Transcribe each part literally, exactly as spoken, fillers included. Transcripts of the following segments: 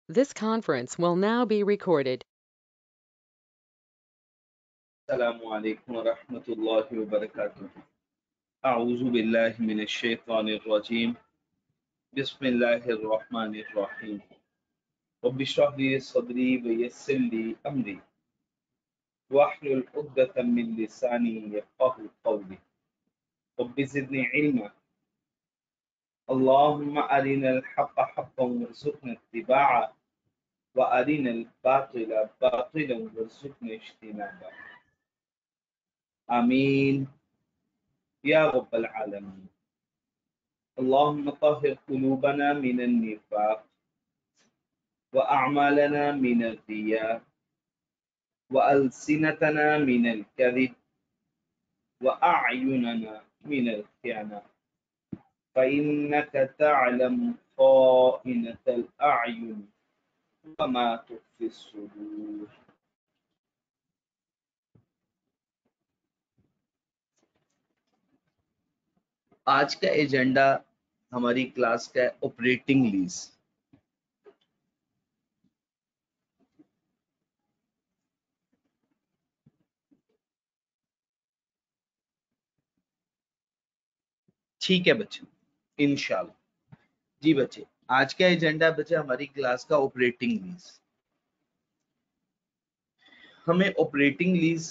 This conference will now be recorded. अस्सलामु अलैकुम व रहमतुल्लाहि व बरकातुहू। अऊज़ु बिल्लाहि मिनश शैतानिर रजीम। बिस्मिल्लाहिर रहमानिर रहीम। रब्बि इश्रह ली सदरी व यस्सिर ली अमरी वहलुल उक़दतम मिन लिसानी यफ़क़हू क़ौली। रब्बि ज़िदनी इल्मा। अल्लाहुम्मा अरिनल हक़्क़ हक़्क़न वरज़ुक़ना इत्तिबाअह व अरिनल बातिला बातिलन वरज़ुक़ना इज्तिनाबह। आमीन या रब्बल आलमीन। अल्लाहुम्मा तहिर कुलूबना मिनन निफाक़ व अअमालना मिनर रिया व अलसिनतना मिनल कज़िब व अअयुनना मिनल ख़ियाना फ़इन्नका तअलमु ख़ाइनतल अअयुन व मा तुख़फ़ी सुदूर। आज का एजेंडा हमारी क्लास का है ऑपरेटिंग लीज। ठीक है बच्चे, इंशाल्लाह। जी बच्चे, आज का एजेंडा बच्चे हमारी क्लास का ऑपरेटिंग लीज। हमें ऑपरेटिंग लीज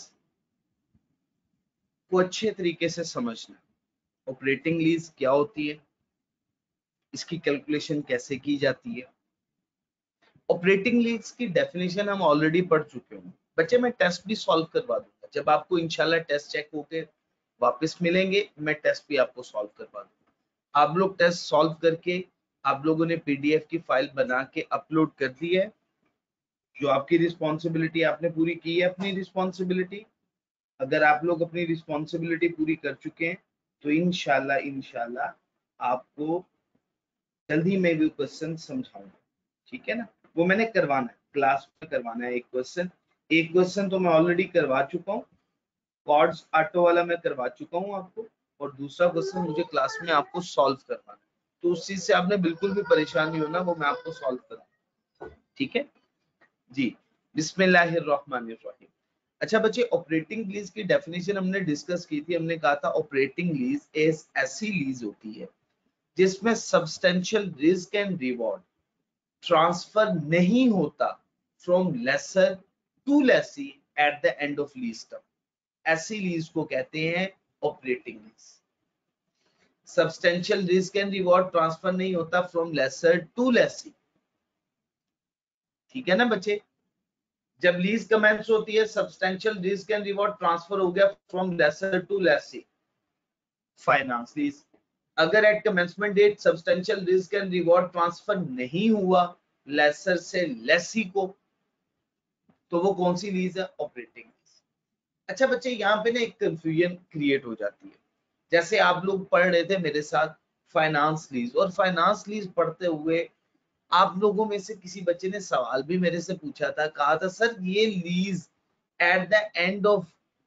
को अच्छे तरीके से समझना। ऑपरेटिंग लीज क्या होती है, इसकी कैलकुलेशन कैसे की जाती है। ऑपरेटिंग लीज की डेफिनेशन हम ऑलरेडी पढ़ चुके होंगे बच्चे। मैं टेस्ट भी सॉल्व करवा दूंगा जब आपको इंशाल्लाह टेस्ट चेक होके वापस मिलेंगे, मैं टेस्ट भी आपको सॉल्व करवा दूंगा। आप लोग टेस्ट सॉल्व करके आप लोगों ने पीडीएफ की फाइल बना के अपलोड कर दी है। जो आपकी रिस्पॉन्सिबिलिटी आपने पूरी की है अपनी रिस्पॉन्सिबिलिटी। अगर आप लोग अपनी रिस्पॉन्सिबिलिटी पूरी कर चुके हैं तो इंशाल्लाह इंशाल्लाह आपको जल्दी में भी क्वेश्चन समझाऊंगा, ठीक है ना। वो मैंने करवाना है, क्लास में करवाना है। एक क्वेश्चन एक क्वेश्चन तो मैं ऑलरेडी करवा चुका हूँ, कॉर्ड्स ऑटो वाला मैं करवा चुका हूँ आपको, और दूसरा क्वेश्चन मुझे क्लास में आपको सॉल्व करवाना है। तो उस चीज से आपने बिल्कुल भी परेशान नहीं होना, वो मैं आपको सॉल्व करूँ, ठीक है जी। बिस्मिल्लाहिर्रहमानिर्रहीम। अच्छा बच्चे, ऑपरेटिंग लीज की डेफिनेशन हमने डिस्कस की थी। हमने कहा था ऑपरेटिंग लीज एक ऐसी लीज होती है जिसमें substantial risk and reward transfer नहीं होता from lessor to lessee at the end of lease term. ऐसी लीज को कहते हैं operating lease. Substantial risk and reward transfer नहीं होता फ्रॉम लेसर टू लेसी, ठीक है ना बच्चे। जब लीज कमेंस होती है, substantial risk and reward transfer हो गया from lessor to lessee, finance lease. अगर at commencement date substantial risk and reward transfer नहीं हुआ लेसर से लेसी को, तो वो कौन सी लीज है, ऑपरेटिंग लीज। अच्छा बच्चे, यहाँ पे ना एक कंफ्यूजन क्रिएट हो जाती है। जैसे आप लोग पढ़ रहे थे मेरे साथ फाइनेंस लीज, और फाइनेंस लीज पढ़ते हुए आप लोगों में से किसी बच्चे ने सवाल भी मेरे से पूछा था, कहा था सर ये lease at the end of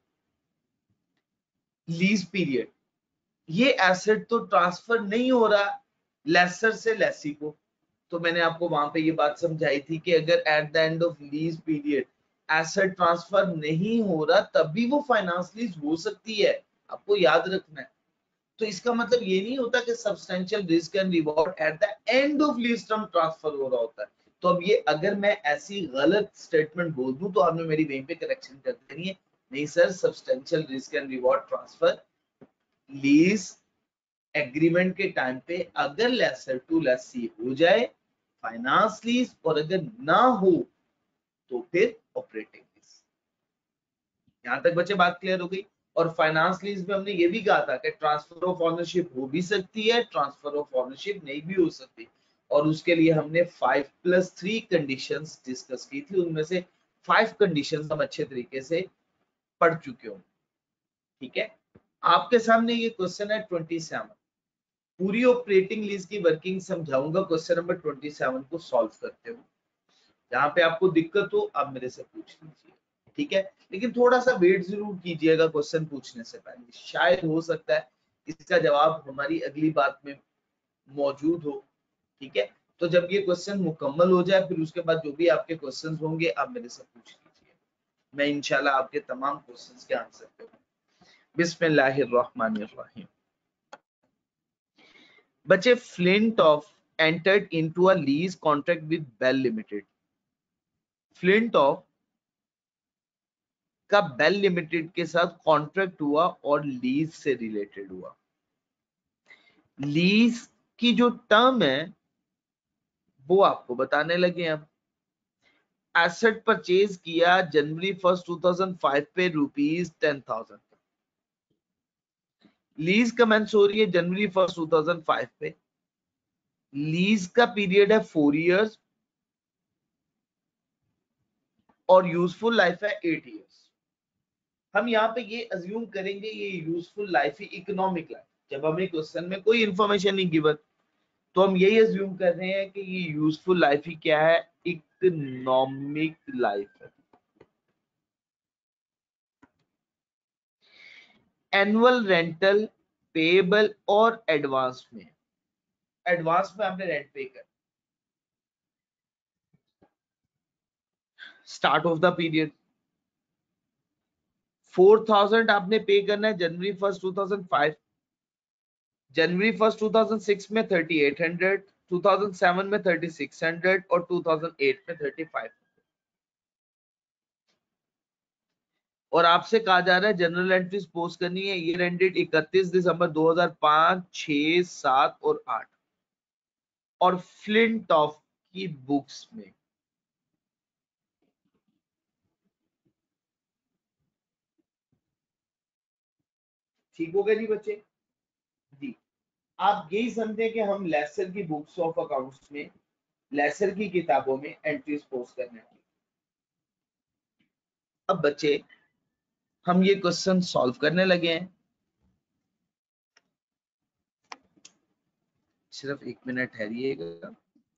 lease period ये एसेट तो ट्रांसफर नहीं हो रहा लेसर से लेसी को। तो मैंने आपको वहां पे ये बात समझाई थी कि अगर at the end of lease period asset transfer नहीं हो रहा तभी वो फाइनेंस लीज हो सकती है, आपको याद रखना है। तो इसका मतलब ये नहीं होता कि substantial risk and reward at the end of lease term transfer हो रहा होता है। तो अब ये अगर मैं ऐसी गलत स्टेटमेंट बोल दूं तो आपने मेरी वहीं पे करेक्शन कर देनी है, नहीं sir substantial risk and reward transfer lease agreement के टाइम पे अगर लेसर टू लेसी हो जाए फाइनेंस लीज, और अगर ना हो तो फिर ऑपरेटिंग लीज। यहां तक बच्चे बात क्लियर हो गई। और फाइनेंस लीज में हमने ये भी कहा था कि ट्रांसफर ऑफ ऑनरशिप हो भी सकती है, ट्रांसफर ऑफ ऑनरशिप नहीं भी हो सकती, और उसके लिए हमने five plus three conditions discuss की थी। उनमें से फाइव कंडीशंस हम अच्छे तरीके से पढ़ चुके हो, ठीक है। आपके सामने ये क्वेश्चन है ट्वेंटी सेवन। पूरी ऑपरेटिंग लीज की वर्किंग समझाऊंगा, क्वेश्चन नंबर ट्वेंटी सेवन को सॉल्व करते हो। जहां पे आपको दिक्कत हो आप मेरे से पूछ लीजिए, ठीक है। लेकिन थोड़ा सा वेट जरूर कीजिएगा क्वेश्चन पूछने से पहले, शायद हो सकता है इसका जवाब हमारी अगली बात में मौजूद हो, ठीक है। तो जब ये क्वेश्चन मुकम्मल हो जाए फिर उसके बाद जो भी आपके क्वेश्चंस होंगे आप मेरे से पूछ लीजिए, मैं इंशाल्लाह आपके तमाम क्वेश्चंस के आंसर करूंगा। बिस्मिल्लाहिर्रहमानिर्रहीम। बच्चे, Flintoff entered into a lease contract with Bell Limited. Flintoff का बेल लिमिटेड के साथ कॉन्ट्रैक्ट हुआ और लीज से रिलेटेड हुआ। लीज की जो टर्म है वो आपको बताने लगे हम। एसेट परचेज किया January first two thousand five पे rupees ten thousand. Lease commence हो रही है January first two thousand five पे। लीज का पीरियड है फोर इयर्स और यूजफुल लाइफ है एट इयर्स। हम यहाँ पे ये अज्यूम करेंगे ये यूजफुल लाइफ है इकोनॉमिक लाइफ। जब हमें क्वेश्चन में कोई इंफॉर्मेशन नहीं गिवन तो हम यही अज्यूम कर रहे हैं कि ये यूजफुल लाइफ ही क्या है, इकोनॉमिक लाइफ है। एनुअल रेंटल पेएबल और एडवांस में, एडवांस में आपने रेंट पे कर। Start of the period four thousand आपने पे करना है January first two thousand five. January first two thousand six में thirty eight hundred, two thousand seven में थर्टी सिक्स हंड्रेड और टू थाउजेंड एट में thirty five. और आपसे कहा जा रहा है जनरल एंट्रीज पोस्ट करनी है। ईयर एंडेड इकतीस दिसंबर दो हज़ार पाँच, छह, सात और आठ और फ्लिंटॉफ की बुक्स में। ठीक हो गया जी बच्चे? जी, आप यही समझे कि हम लेसर की बुक्स ऑफ अकाउंट्स में, लेसर की किताबों में एंट्रीज पोस्ट करने हैं। अब बच्चे हम ये क्वेश्चन सॉल्व करने लगे हैं। सिर्फ एक मिनट ठहरिएगा।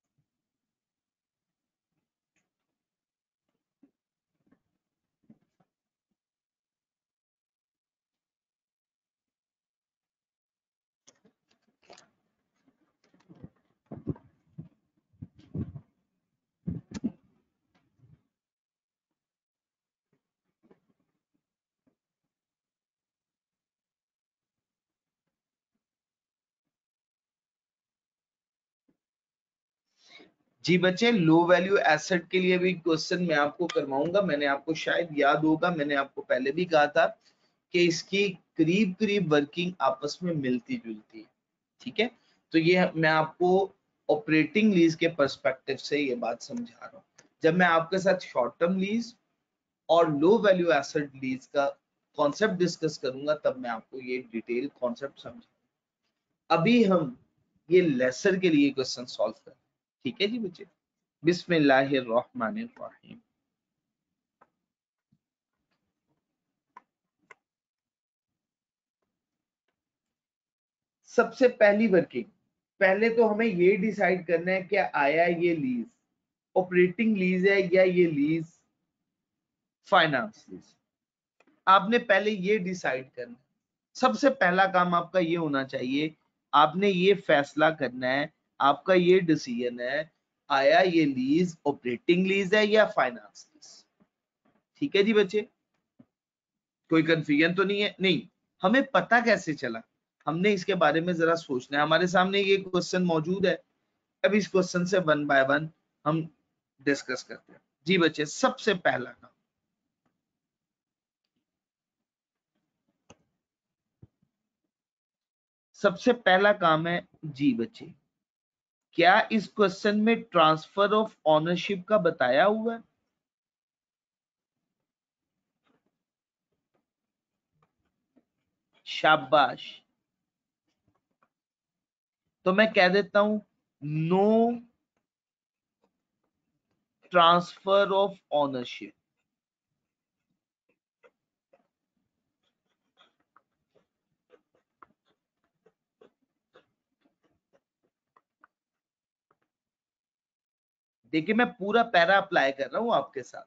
जी बच्चे, लो वैल्यू एसेट के लिए भी क्वेश्चन मैं आपको करवाऊंगा। मैंने आपको शायद याद होगा, मैंने आपको पहले भी कहा था कि इसकी करीब करीब वर्किंग आपस में मिलती जुलती है। ठीक है, तो ये मैं आपको ऑपरेटिंग लीज के पर्सपेक्टिव से ये बात समझा रहा हूँ। जब मैं आपके साथ शॉर्ट टर्म लीज और लो वैल्यू एसेट लीज का कॉन्सेप्ट डिस्कस करूंगा तब मैं आपको ये डिटेल कॉन्सेप्ट समझा। अभी हम ये लेसर के लिए क्वेश्चन सॉल्व करें। ठीक है जी बच्चे, बिस्मिल्लाहिर्रहमानिर्रहीम। सबसे पहली वर्किंग, पहले तो हमें ये डिसाइड करना है कि आया ये लीज ऑपरेटिंग लीज है या ये लीज फाइनेंस लीज। आपने पहले ये डिसाइड करना। सबसे पहला काम आपका ये होना चाहिए, आपने ये फैसला करना है, आपका ये डिसीजन है, आया ये लीज ऑपरेटिंग लीज है या फाइनेंस लीज। ठीक है जी बच्चे, कोई कंफ्यूजन तो नहीं है? नहीं, हमें पता कैसे चला, हमने इसके बारे में जरा सोचना है। हमारे सामने ये क्वेश्चन मौजूद है, अब इस क्वेश्चन से वन बाय वन हम डिस्कस करते हैं। जी बच्चे, सबसे पहला काम, सबसे पहला काम है जी बच्चे, क्या इस क्वेश्चन में ट्रांसफर ऑफ ऑनरशिप का बताया हुआ है? शाबाश। तो मैं कह देता हूं नो ट्रांसफर ऑफ ऑनरशिप। देखिए मैं पूरा पैरा अप्लाई कर रहा हूं आपके साथ।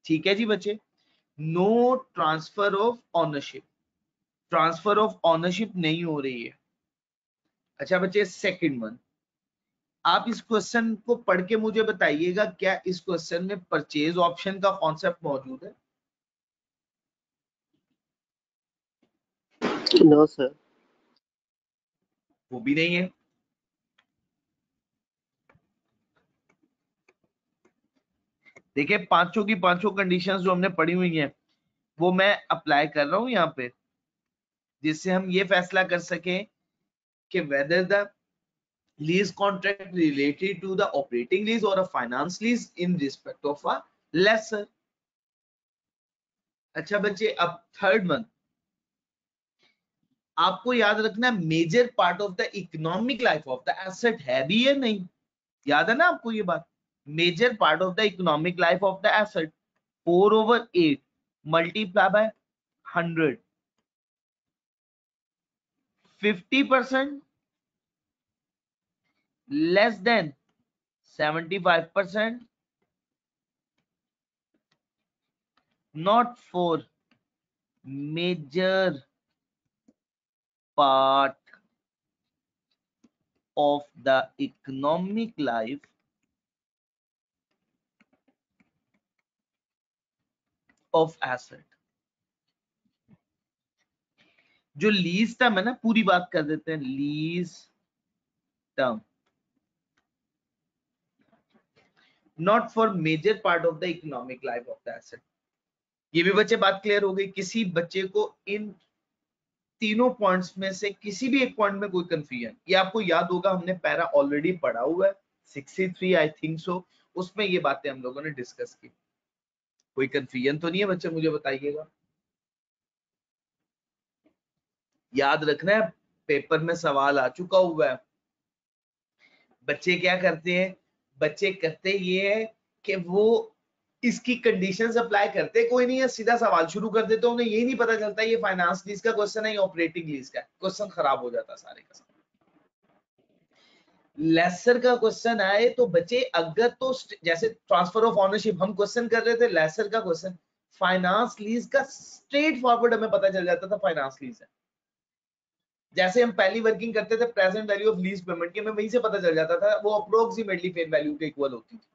ठीक है जी बच्चे, no transfer of ownership, transfer of ownership नहीं हो रही है। अच्छा बच्चे, सेकंड वन, आप इस क्वेश्चन को पढ़ के मुझे बताइएगा क्या इस क्वेश्चन में परचेज ऑप्शन का कॉन्सेप्ट मौजूद है? No sir. वो भी नहीं है। देखिए पांचों की पांचों कंडीशंस जो हमने पढ़ी हुई हैं वो मैं अप्लाई कर रहा हूं यहाँ पे, जिससे हम ये फैसला कर सकें कि whether the lease contract related to the operating lease or a finance lease in respect of a lesser. अच्छा बच्चे, अब थर्ड वन, आपको याद रखना major part of the economic life of the asset है भी या नहीं, याद है ना आपको ये बात? Major part of the economic life of the asset, four over eight multiply by hundred, fifty percent less than seventy five percent, not for major part of the economic life of asset. जो lease term है ना, पूरी बात कर देते हैं, lease term not for major part of the economic life of the asset. ये भी बच्चे बात क्लियर हो गई? किसी बच्चे को इन तीनों पॉइंट्स में से किसी भी एक पॉइंट में कोई कंफ्यूजन, ये आपको याद होगा हमने पैरा ऑलरेडी पढ़ा हुआ है sixty three I think so, उसमें ये बातें हम लोगों ने डिस्कस की। कोई कंफ्यूजन तो नहीं है बच्चे, मुझे बताइएगा। याद रखना है पेपर में सवाल आ चुका हुआ है। बच्चे क्या करते हैं, बच्चे करते ये है कि वो इसकी कंडीशंस अप्लाई करते कोई नहीं है, सीधा सवाल शुरू कर देते, उन्हें यही नहीं पता चलता ये फाइनेंस लीज का क्वेश्चन है या ऑपरेटिंग लीज का, क्वेश्चन खराब हो जाता सारे का। लेसर का क्वेश्चन आए तो बच्चे अगर तो जैसे ट्रांसफर ऑफ ऑनरशिप हम क्वेश्चन कर रहे थे, लेसर का क्वेश्चन फाइनेंस लीज का स्ट्रेट फॉरवर्ड हमें पता चल जाता था फाइनेंस लीज है। जैसे हम पहली वर्किंग करते थे present value of lease payment की, हमें वहीं से पता चल जाता था वो अप्रोक्सीमेटली फेयर वैल्यू के इक्वल होती थी।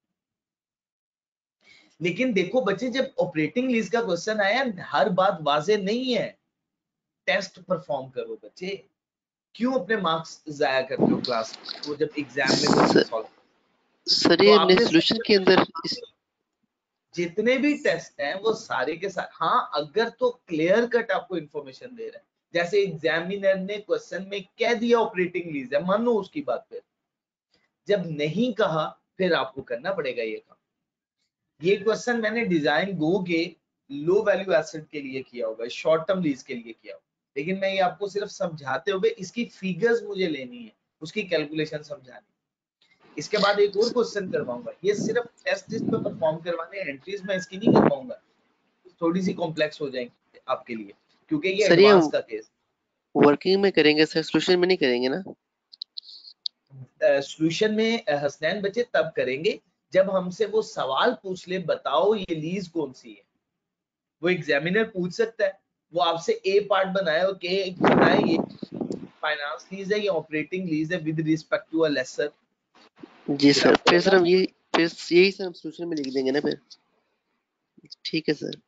लेकिन देखो बच्चे, जब ऑपरेटिंग लीज का क्वेश्चन आया हर बात वाजे नहीं है, टेस्ट परफॉर्म करो बच्चे, क्यों अपने मार्क्स जाया करते हो क्लास वो जब एग्जाम में क्वेश्चन सॉल्व। सर ये हमने सॉल्यूशन के अंदर इस... जितने भी टेस्ट हैं वो सारे के साथ, हाँ अगर तो क्लियर कट आपको इंफॉर्मेशन दे रहा है, जैसे एग्जामिनर ने क्वेश्चन में कह दिया ऑपरेटिंग लीज है, मानो उसकी बात पे, जब नहीं कहा फिर आपको करना पड़ेगा ये काम। ये क्वेश्चन मैंने डिजाइन गो के लो वैल्यू एसेट के लिए किया होगा, शॉर्ट टर्म लीज के लिए किया होगा, लेकिन मैं ये आपको सिर्फ समझाते हुए इसकी फिगर्स मुझे लेनी है, उसकी कैलकुलेशन समझानी। इसके बाद एक और क्वेश्चन करवाऊंगा, ये सिर्फ टेस्ट इस पे परफॉर्म करवाने, एंट्रीज में इसकी नहीं करवाऊंगा, थोड़ी सी कॉम्प्लेक्स हो जाएंगी आपके लिए क्योंकि ये एडवांस का केस। वर्किंग में करेंगे सर, सॉल्यूशन में नहीं करेंगे ना? सॉल्यूशन में हसनैन बच्चे तब करेंगे जब हमसे वो सवाल पूछ ले, बताओ ये लीज कौन सी है। वो एग्जामिनर पूछ सकता है, वो आपसे ए पार्ट बनाए और के बताए ये फाइनेंस लीज है या ऑपरेटिंग लीज है with respect to a lessor. जी सर, फिर सर हम ये फिर यही सर हम सॉल्यूशन में लिख देंगे ना फिर। ठीक है सर।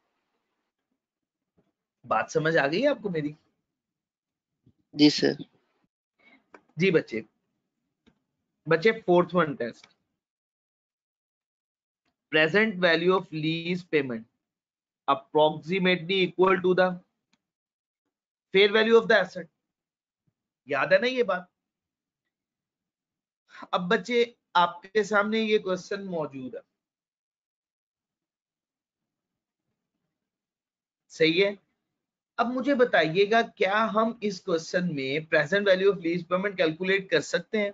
बात समझ आ गई आपको मेरी? जी सर। जी बच्चे, बच्चे fourth one test, present value of lease payment approximately equal to the fair value of the asset। याद है ना ये बात? अब बच्चे आपके सामने ये क्वेश्चन मौजूद है, सही है? अब मुझे बताइएगा क्या हम इस क्वेश्चन में present value of lease payment calculate कर सकते हैं?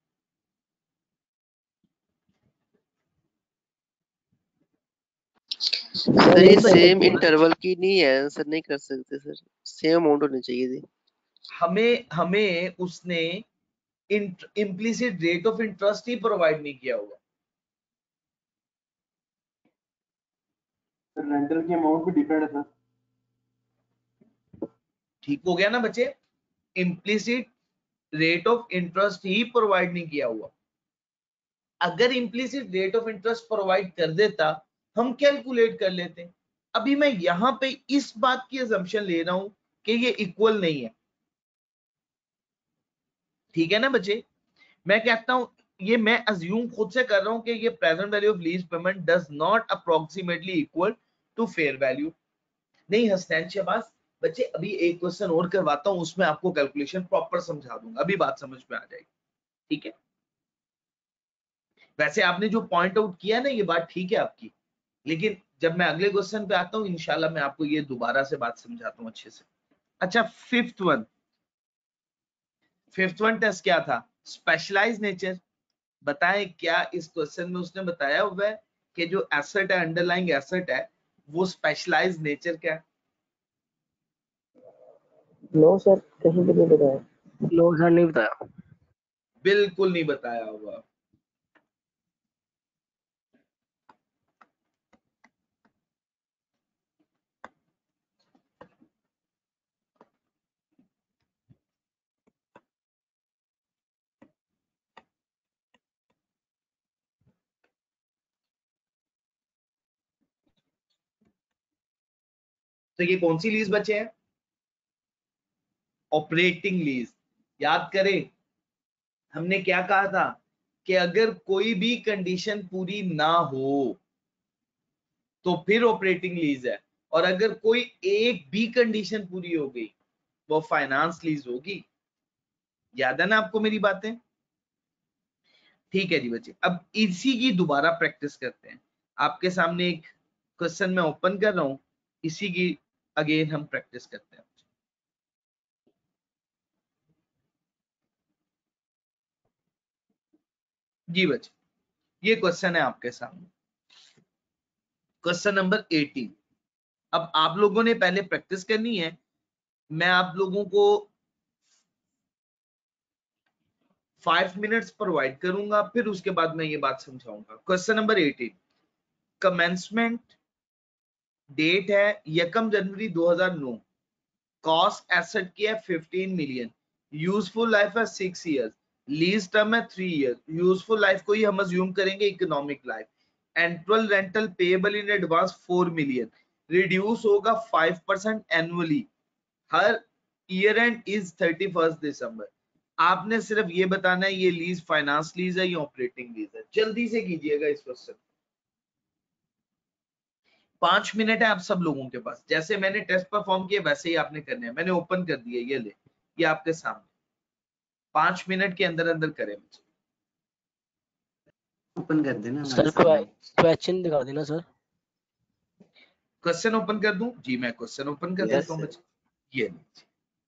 सर ये सेम इंटरवल की नहीं है सर, नहीं कर सकते सर, सेम अमाउंट होनी चाहिए थी। हमें हमें उसने इम्प्लिसिट रेट ऑफ इंटरेस्ट ही प्रोवाइड नहीं किया होगा। रेंटल की अमाउंट भी डिफरेंट है सर। ठीक हो गया ना बच्चे, इम्प्लिसिट रेट ऑफ इंटरेस्ट ही प्रोवाइड नहीं किया हुआ। अगर implicit rate of interest provide कर देता हम कैलकुलेट कर लेते। अभी मैं यहां पे इस बात की अजम्पशन ले रहा हूं कि ये इक्वल नहीं है, ठीक है ना बच्चे। मैं कहता हूं ये मैं अज्यूम खुद से कर रहा हूं कि ये present value of lease payment does not approximately equal to fair value. नहीं हसनैन शहबाज बच्चे, अभी एक क्वेश्चन और करवाता हूं, उसमें आपको कैलकुलेशन प्रॉपर समझा दूंगा, अभी बात समझ में आ जाएगी, ठीक है। वैसे आपने जो पॉइंट आउट किया ना ये बात ठीक है आपकी, लेकिन जब मैं अगले क्वेश्चन पे आता हूं इंशाल्लाह मैं आपको ये दोबारा से बात समझाता हूं अच्छे से। अच्छा, fifth one fifth one test क्या था? Specialise nature. बताएं क्या इस क्वेश्चन में उसने बताया हुआ है कि जो एसेट है, अंडरलाइंग एसेट है, वो स्पेशलाइज नेचर क्या है? नो सर, कहीं भी नहीं बताया। नो सर, नहीं बताया। बिल्कुल नहीं बताया हुआ। तो ये कौन सी लीज बचे हैं? Operating lease. याद करें हमने क्या कहा था कि अगर कोई भी कंडीशन पूरी ना हो तो फिर ऑपरेटिंग लीज है, और अगर कोई एक भी कंडीशन पूरी हो गई वो फाइनेंस लीज होगी। याद है ना आपको मेरी बातें? ठीक है जी बच्चे, अब इसी की दोबारा प्रैक्टिस करते हैं। आपके सामने एक क्वेश्चन मैं ओपन कर रहा हूं, इसी की अगेन हम प्रैक्टिस करते हैं। जी बच्चे, ये क्वेश्चन है आपके सामने, क्वेश्चन नंबर एटीन। अब आप लोगों ने पहले प्रैक्टिस करनी है, मैं आप लोगों को फाइव मिनट्स प्रोवाइड करूंगा, फिर उसके बाद मैं ये बात समझाऊंगा। Question number eighteen, commencement date है यकम जनवरी दो हज़ार नौ, कॉस्ट एसेट की है फिफ्टीन मिलियन, यूजफुल लाइफ है सिक्स इयर्स, लीज टर्म है थ्री इयर्स। यूजफुल लाइफ को ही हम अज्यूम करेंगे economic life. Annual rental payable in advance four million, reduce होगा फाइव परसेंट एनुअली, हर year end is thirty first December. आपने सिर्फ ये बताना है ये लीज फाइनेंस लीज है या ऑपरेटिंग लीज है। जल्दी से कीजिएगा इस क्वेश्चन, पांच मिनट है आप सब लोगों के पास। जैसे मैंने टेस्ट परफॉर्म किया वैसे ही आपने करने हैं। मैंने ओपन कर दिया, ये ले, ये आपके सामने, पांच मिनट के अंदर अंदर करें। ओपन कर देना सर क्वेश्चन दिखा देना सर। क्वेश्चन ओपन कर दूं? जी मैं क्वेश्चन ओपन कर देता हूं बच्चे, ये लीजिए।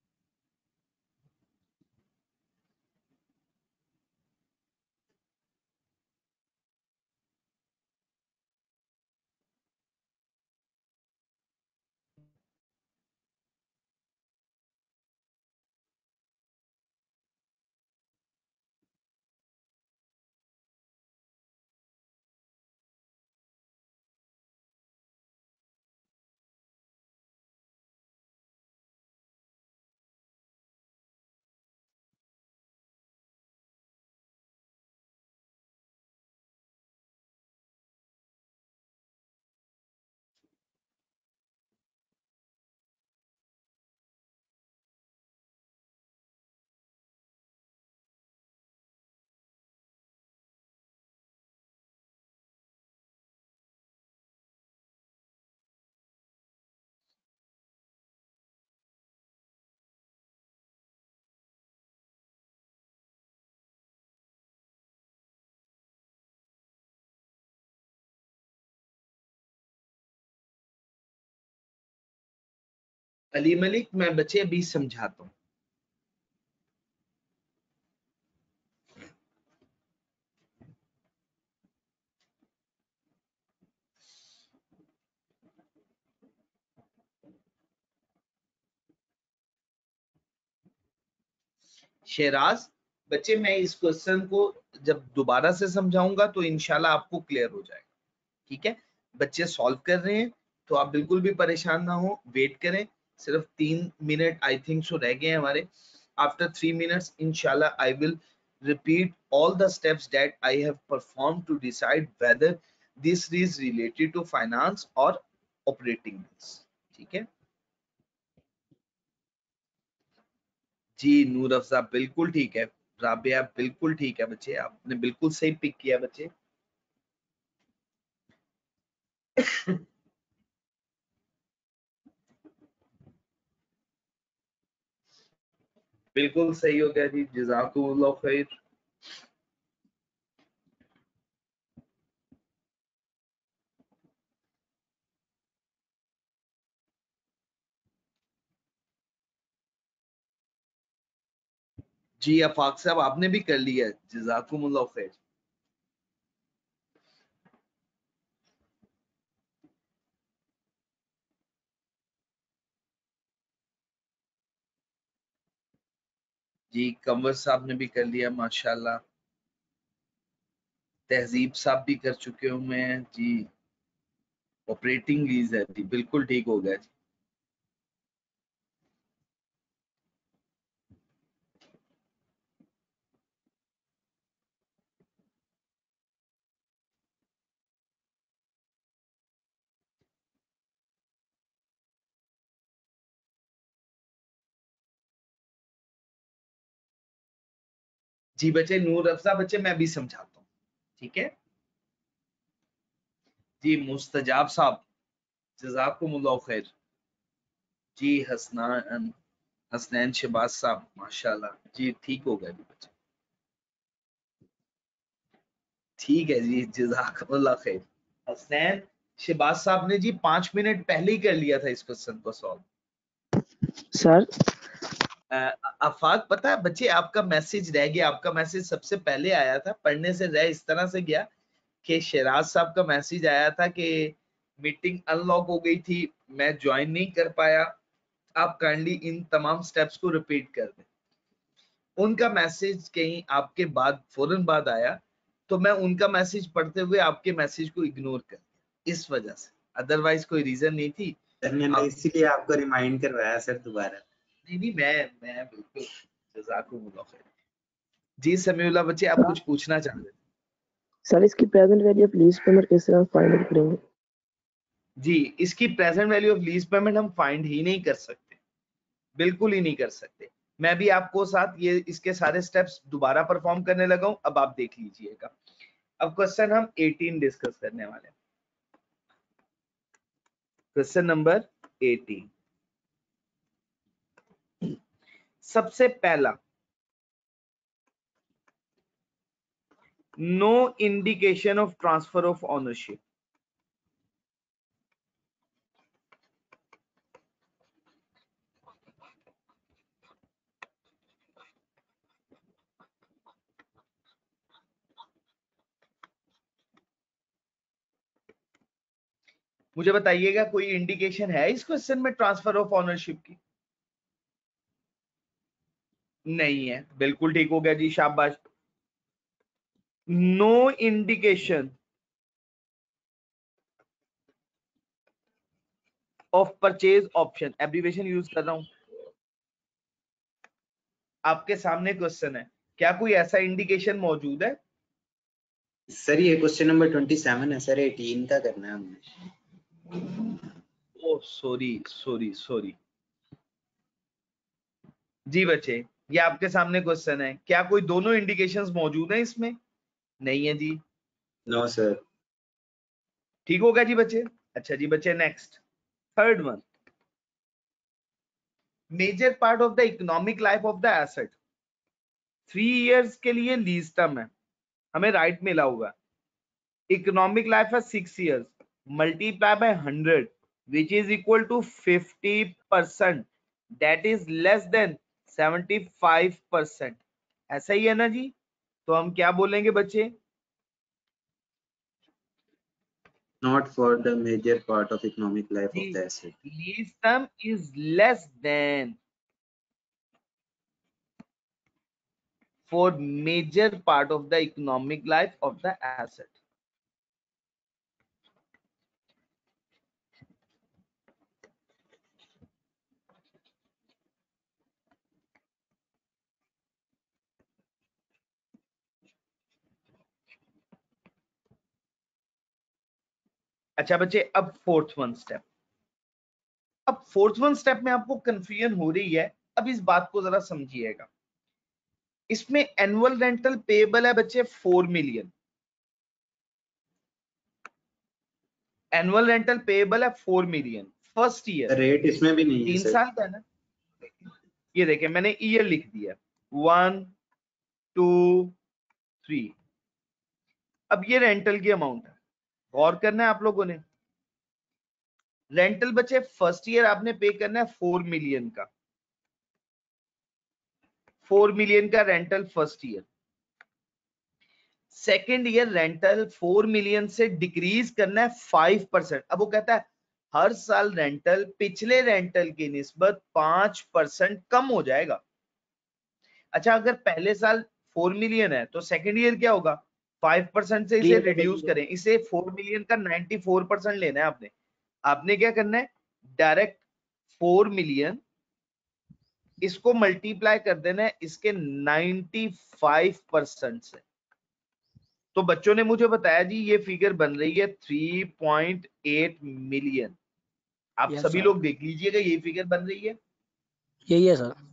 अली मलिक, मैं बच्चे अभी समझाता हूं। शेराज बच्चे, मैं इस क्वेश्चन को जब दोबारा से समझाऊंगा तो इंशाल्लाह आपको क्लियर हो जाएगा, ठीक है। बच्चे सॉल्व कर रहे हैं, तो आप बिल्कुल भी परेशान ना हो, वेट करें, सिर्फ तीन मिनट आई थिंक सो रह गए हैं हमारे। आफ्टर थ्री मिनट्स इंशाल्लाह I will repeat all the steps that I have performed to decide whether this is related to finance or operating bills। ठीक है जी, नूर अफजा बिल्कुल ठीक है, राबिया बिल्कुल ठीक है बच्चे, आपने बिल्कुल सही पिक किया बच्चे। बिल्कुल सही हो गया जी, जज़ाकुमुल्लाह खैर। जी अफाक साहब आपने भी कर लिया, जज़ाकुमुल्लाह खैर। जी कंवर साहब ने भी कर लिया माशाल्लाह, तहजीब साहब भी कर चुके हुए हैं जी। ऑपरेटिंग लीज है जी, बिल्कुल ठीक हो गया जी। जी बच्चे, नूर अफजा बच्चे मैं भी समझाता हूँ, ठीक है जी। मुस्तजाब साहब जज़ाकुमुल्लाह खैर जी। हसनान हसनैन शहबाज साहब माशाल्लाह जी, ठीक हो गए जी बच्चे, ठीक है जी, जज़ाकुमुल्लाह खैर। हसनैन शहबाज साहब ने जी पांच मिनट पहले ही कर लिया था इस क्वेश्चन को सॉल्व। सर आफाक पता है बच्चे, आपका मैसेज रह गया, आपका मैसेज सबसे पहले आया था, पढ़ने से रह इस तरह से गया कि शराज साहब का मैसेज आया था कि मीटिंग अनलॉक हो गई थी, मैं ज्वाइन नहीं कर पाया, आप काइंडली इन तमाम स्टेप्स को रिपीट कर दें। उनका मैसेज कहीं आपके बाद फौरन बाद आया, तो मैं उनका मैसेज पढ़ते हुए आपके मैसेज को इग्नोर कर दिया, इस वजह से, अदरवाइज कोई रीजन नहीं थी। सर मैंने आप... इसीलिए आपको रिमाइंड करवाया सर दोबारा। नहीं नहीं मैं मैं बिल्कुल, जज़ाकुमुल्लाह खैर। जी समीउल्लाह बच्चे, आप कुछ पूछना चाह रहे थे? सर इसकी present value of lease payment किस तरह फाइंड करेंगे? जी इसकी present value of lease payment हम फाइंड ही नहीं कर सकते, बिल्कुल ही नहीं कर सकते। मैं भी आपको साथ ये इसके सारे स्टेप्स दोबारा परफॉर्म करने लगा हूं, अब आप देख लीजिएगा। अब क्वेश्चन हम अठारह डिस्कस करने वाले हैं, क्वेश्चन नंबर अठारह। सबसे पहला, no indication of transfer of ownership. मुझे बताइएगा कोई इंडिकेशन है इस क्वेश्चन में ट्रांसफर ऑफ ओनरशिप की? नहीं है, बिल्कुल ठीक हो गया जी, शाबाश। No indication of purchase option, abbreviation use कर रहा हूं। आपके सामने क्वेश्चन है, क्या कोई ऐसा इंडिकेशन मौजूद है? सर ये क्वेश्चन नंबर सत्ताईस है सर, अठारह का करना है हमने। ओ सॉरी सॉरी सॉरी जी बच्चे, ये आपके सामने क्वेश्चन है, क्या कोई दोनों इंडिकेशंस मौजूद हैं इसमें? नहीं है जी। No sir. ठीक होगा जी बच्चे। अच्छा जी बच्चे, next third one, major part of the economic life of the asset. Three years के लिए लीज टर्म है, हमें राइट right मिला हुआ, इकोनॉमिक लाइफ है six years, multiply by hundred which is equal to fifty percent, that is less than seventy five percent. ऐसा ही है ना जी? तो हम क्या बोलेंगे बच्चे? Not for the major part of economic life of the asset. Lease term is less than for major part of the economic life of the asset. अच्छा बच्चे, अब फोर्थ वन स्टेप। अब फोर्थ वन स्टेप में आपको confusion हो रही है, अब इस बात को जरा समझिएगा। इसमें एनुअल रेंटल पेएबल है बच्चे four million, annual rental payable है four million first year, rate इसमें भी नहीं है तीन सर। साल का है ना। ये देखें मैंने ईयर लिख दिया, वन टू थ्री। अब ये रेंटल की अमाउंट है, गौर करना है आप लोगों ने। रेंटल बचे फर्स्ट ईयर आपने पे करना है फोर मिलियन का, फोर मिलियन का rental first year. Second year rental four million से डिक्रीज करना है फाइव परसेंट। अब वो कहता है हर साल रेंटल पिछले रेंटल की निस्बत पांच परसेंट कम हो जाएगा। अच्छा, अगर पहले साल फोर मिलियन है तो सेकेंड ईयर क्या होगा, फाइव परसेंट से इसे रिड्यूस करें। इसे फोर मिलियन का नाइन्टी फोर परसेंट लेना है आपने। आपने क्या करना है, डायरेक्ट फोर मिलियन इसको मल्टीप्लाई कर देना है इसके नाइन्टी फाइव परसेंट से। तो बच्चों ने मुझे बताया जी ये फिगर बन रही है थ्री पॉइंट एट मिलियन। आप Yes, सभी sir. लोग देख लीजिएगा, ये फिगर बन रही है। यही है सर।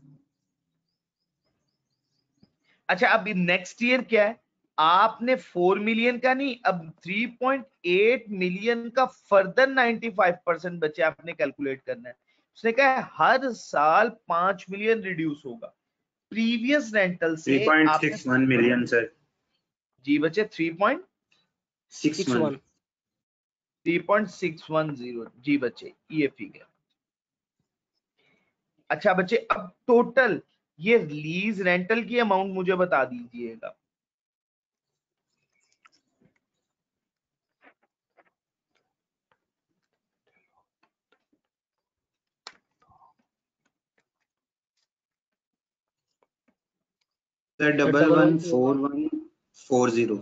अच्छा, अब नेक्स्ट ईयर क्या है, आपने फोर मिलियन का नहीं, अब थ्री पॉइंट एट मिलियन का फर्दर नाइन्टी फाइव परसेंट बचे आपने कैलकुलेट करना है। उसने कहा है हर साल पांच मिलियन रिड्यूस होगा प्रीवियस रेंटल से। थ्री पॉइंट आपने सिक्स वन मिलियन सर। जी बचे three point six six one. One three point six one zero जी बच्चे, ये फिगर। अच्छा बच्चे, अब टोटल ये लीज रेंटल की अमाउंट मुझे बता दीजिएगा। Sir double one four one four zero.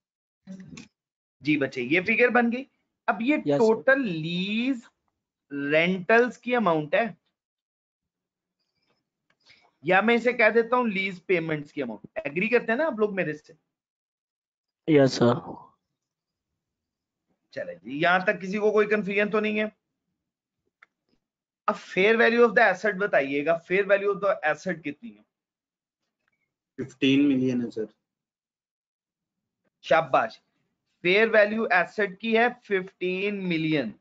जी बच्चे, ये फिगर बन गई। अब ये Yes, टोटल लीज रेंटल्स की अमाउंट है, या मैं इसे कह देता हूं लीज पेमेंट्स की अमाउंट। एग्री करते हैं ना आप लोग मेरे से? Yes sir. चले जी, यहां तक किसी को कोई कंफ्यूजन तो नहीं है? अब fair value of the asset बताइएगा, fair value of the asset कितनी है? फिफ्टीन मिलियन है सर। शाबाश, फेयर वैल्यू एसेट की है फिफ्टीन मिलियन,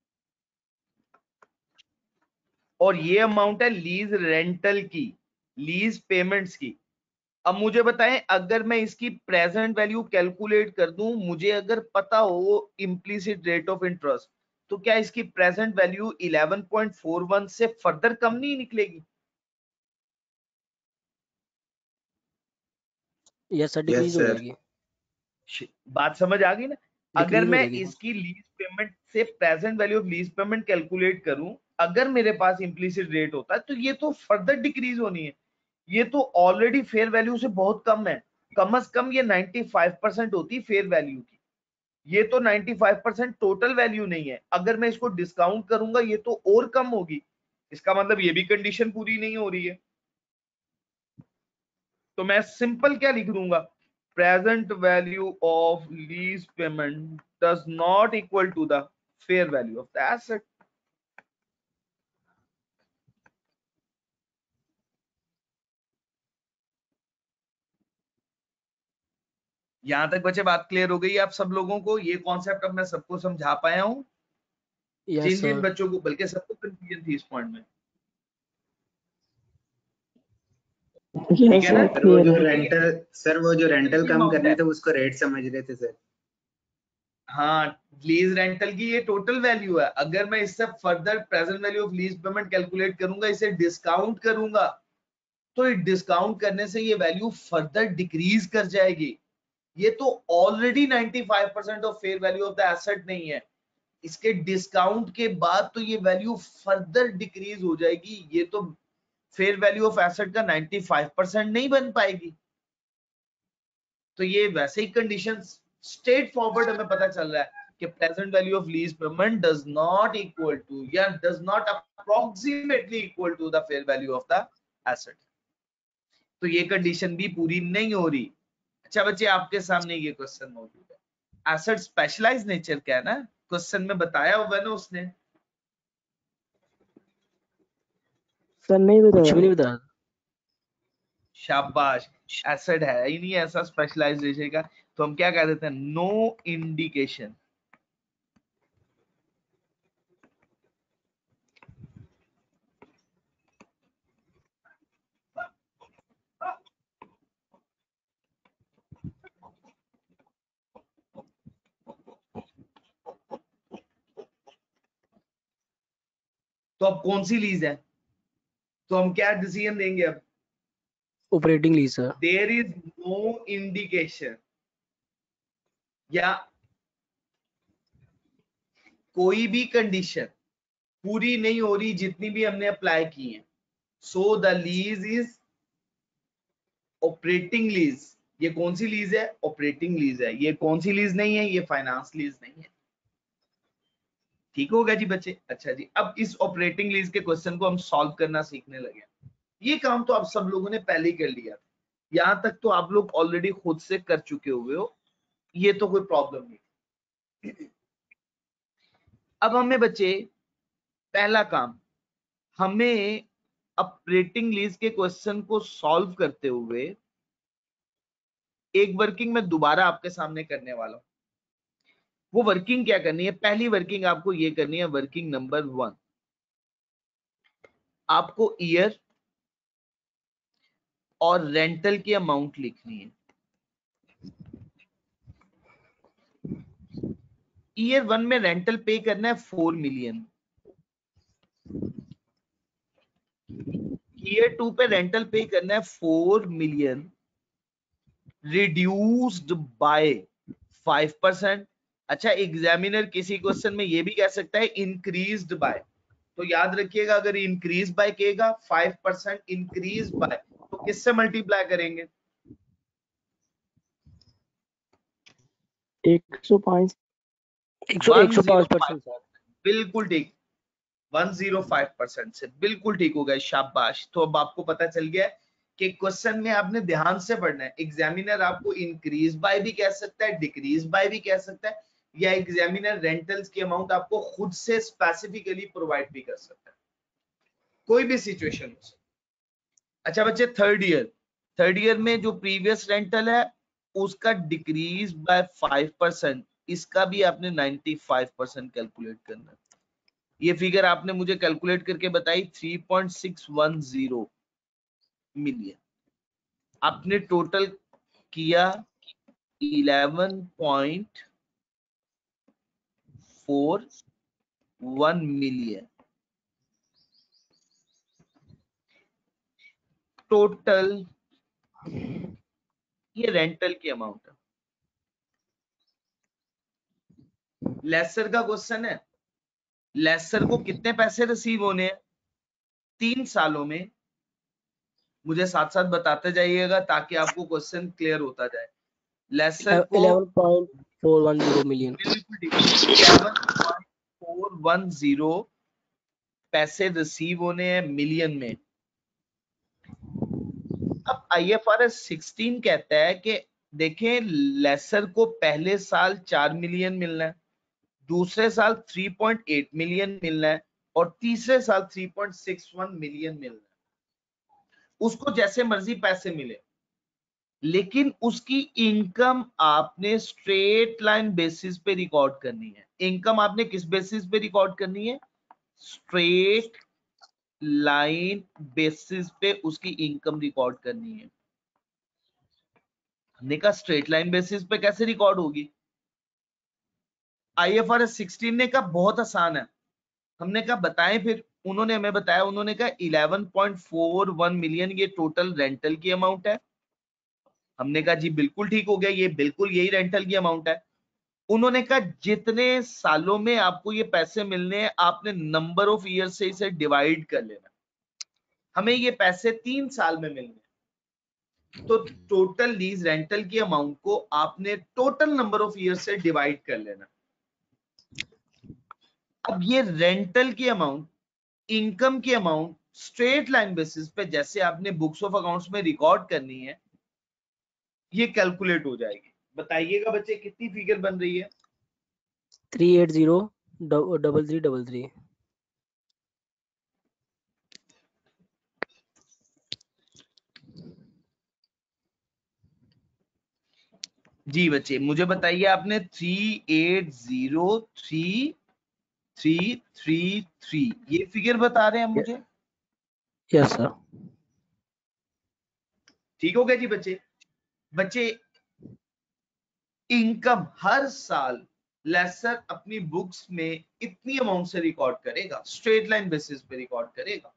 और ये अमाउंट है लीज रेंटल की, लीज पेमेंट्स की। अब मुझे बताएं, अगर मैं इसकी प्रेजेंट वैल्यू कैलकुलेट कर दूं, मुझे अगर पता हो इम्प्लीसिट रेट ऑफ इंटरेस्ट, तो क्या इसकी present value eleven point four one से फर्दर कम नहीं निकलेगी? यस सर, Yes, डिक्रीज हो sir. जाएगी। बात समझ आ गई ना? अगर Decrease हो मैं जाएगी। इसकी लीज पेमेंट से present value of lease payment calculate करूं, अगर मेरे पास इम्प्लीसिट रेट होता है, तो ये तो फर्दर डिक्रीज होनी है। ये तो ऑलरेडी फेयर वैल्यू से बहुत कम है, कम से कम ये नाइन्टी फाइव परसेंट होती फेयर वैल्यू की। ये तो ninety five percent total value नहीं है। अगर मैं इसको डिस्काउंट करूंगा ये तो और कम होगी। इसका मतलब ये भी कंडीशन पूरी नहीं हो रही है। तो मैं सिंपल क्या लिख दूंगा, present value of lease payment does not equal to the fair value of the asset. यहां तक बच्चे बात क्लियर हो गई आप सब लोगों को? ये कॉन्सेप्ट अब मैं सबको समझा पाया हूं? जिन यस जिन सर। बच्चों को, बल्कि सबको कंफ्यूजन थी इस पॉइंट में, ठीक यस है ना? सर, सर वो क्लियर जो है। रेंटल सर वो जो रेंटल कम amount करने है। थे उसको रेट समझ रहे थे सर। हाँ, लीज रेंटल की ये टोटल वैल्यू है। अगर मैं इससे further present value of lease payment calculate करूंगा, इसे डिस्काउंट करूंगा, तो डिस्काउंट करने से ये वैल्यू फर्दर डिक्रीज कर जाएगी। ये तो already ninety five percent of fair value of the asset नहीं है, इसके डिस्काउंट के बाद तो ये वैल्यू फर्दर डिक्रीज हो जाएगी। ये तो फेयर वैल्यू ऑफ एसेट का नाइन्टी फाइव परसेंट नहीं बन पाएगी। तो ये वैसे ही कंडीशन स्ट्रेट फॉरवर्ड हमें पता चल रहा है कि present value of lease payment does not equal to या does not approximately equal to the fair value of the asset. तो ये कंडीशन भी पूरी नहीं हो रही। अच्छा बच्चे, आपके सामने ये क्वेश्चन मौजूद है, एसेट स्पेशलाइज्ड नेचर का है ना, क्वेश्चन में बताया होगा ना उसने? सर नहीं कुछ भी बताया। नहीं बताया। शाबाश, एसेट है ही नहीं ऐसा स्पेशलाइजेशन का, तो हम क्या कह देते हैं? No indication. तो अब कौन सी लीज है? तो हम क्या डिसीजन देंगे अब? Operating lease sir. There is no indication, या कोई भी कंडीशन पूरी नहीं हो रही जितनी भी हमने अप्लाई की है, so the lease is operating lease. ये कौन सी लीज है? ऑपरेटिंग लीज है। ये कौन सी लीज नहीं है? ये फाइनेंस लीज नहीं है। ठीक होगा जी बच्चे? अच्छा जी, अब इस ऑपरेटिंग लीज के क्वेश्चन को हम सॉल्व करना सीखने लगे। ये काम तो आप सब लोगों ने पहले ही कर लिया था, यहां तक तो आप लोग ऑलरेडी खुद से कर चुके हुए हो, ये तो कोई प्रॉब्लम नहीं। अब हमें बच्चे पहला काम, हमें ऑपरेटिंग लीज के क्वेश्चन को सॉल्व करते हुए एक वर्किंग में दोबारा आपके सामने करने वाला हूं। वो वर्किंग क्या करनी है? पहली वर्किंग आपको ये करनी है, वर्किंग नंबर वन, आपको ईयर और रेंटल की अमाउंट लिखनी है। ईयर वन में रेंटल पे करना है फोर मिलियन, ईयर टू पे रेंटल पे करना है four million reduced by five percent. अच्छा, एग्जामिनर किसी क्वेश्चन में ये भी कह सकता है इंक्रीज्ड बाय, तो याद रखिएगा अगर इंक्रीज बाय कहेगा फाइव परसेंट इंक्रीज बाय, तो किससे मल्टीप्लाई करेंगे? एक सौ पाँच एक सौ एक सौ पाँच परसेंट सर। बिल्कुल ठीक, वन जीरो फाइव परसेंट से, बिल्कुल ठीक हो गया, शाबाश। तो अब आपको पता चल गया कि क्वेश्चन में आपने ध्यान से पढ़ना है। एग्जामिनर आपको इंक्रीज बाय भी कह सकता है, डिक्रीज बाय भी कह सकता है, या एग्जामिनर रेंटल्स की अमाउंट आपको खुद से स्पेसिफिकली प्रोवाइड भी कर सकता है, कोई भी सिचुएशन हो सकती। अच्छा बच्चे, थर्ड ईयर, थर्ड ईयर में जो प्रीवियस रेंटल है उसका डिक्रीज बाय फाइव परसेंट, इसका भी आपने नाइन्टी फाइव परसेंट कैलकुलेट करना है। ये फिगर आपने मुझे कैलकुलेट करके बताई three point six one zero million, आपने टोटल किया eleven point four one million. Total ये रेंटल की अमाउंट है। लेसर का क्वेश्चन है, लेसर को कितने पैसे रिसीव होने हैं तीन सालों में? मुझे साथ साथ बताते जाइएगा ताकि आपको क्वेश्चन क्लियर होता जाए। लेसर को eleven point four one zero million. Eleven point four one zero पैसे रिसीव होने हैं मिलियन में। अब I F R S sixteen कहता है कि देखें, लेसर को पहले साल चार मिलियन मिलना है, दूसरे साल थ्री पॉइंट एट मिलियन मिलना है, और तीसरे साल three point six one million मिलना है। उसको जैसे मर्जी पैसे मिले, लेकिन उसकी इनकम आपने स्ट्रेट लाइन बेसिस पे रिकॉर्ड करनी है। इनकम आपने किस बेसिस पे रिकॉर्ड करनी है? स्ट्रेट लाइन बेसिस पे उसकी इनकम रिकॉर्ड करनी है। हमने कहा स्ट्रेट लाइन बेसिस पे कैसे रिकॉर्ड होगी? I F R S sixteen ने कहा बहुत आसान है। हमने कहा बताएं फिर, उन्होंने हमें बताया, उन्होंने कहा eleven point four one million ये टोटल रेंटल की अमाउंट है। हमने कहा जी बिल्कुल ठीक हो गया, ये बिल्कुल यही रेंटल की अमाउंट है। उन्होंने कहा जितने सालों में आपको ये पैसे मिलने हैं आपने नंबर ऑफ ईयर से इसे डिवाइड कर लेना। हमें ये पैसे तीन साल में मिलने, तो टोटल लीज रेंटल की अमाउंट को आपने टोटल नंबर ऑफ ईयर से डिवाइड कर लेना। अब ये रेंटल की अमाउंट, इनकम की अमाउंट स्ट्रेट लाइन बेसिस पे जैसे आपने बुक्स ऑफ अकाउंट्स में रिकॉर्ड करनी है, ये कैलकुलेट हो जाएगी। बताइएगा बच्चे कितनी फिगर बन रही है? Three eight zero double three double three. जी बच्चे मुझे बताइए, आपने three eight zero three three three three ये फिगर बता रहे हैं मुझे? Yes sir. ठीक हो गया जी बच्चे। बच्चे इनकम हर साल लेसर अपनी बुक्स में इतनी अमाउंट से रिकॉर्ड करेगा, स्ट्रेट लाइन बेसिस पे रिकॉर्ड करेगा।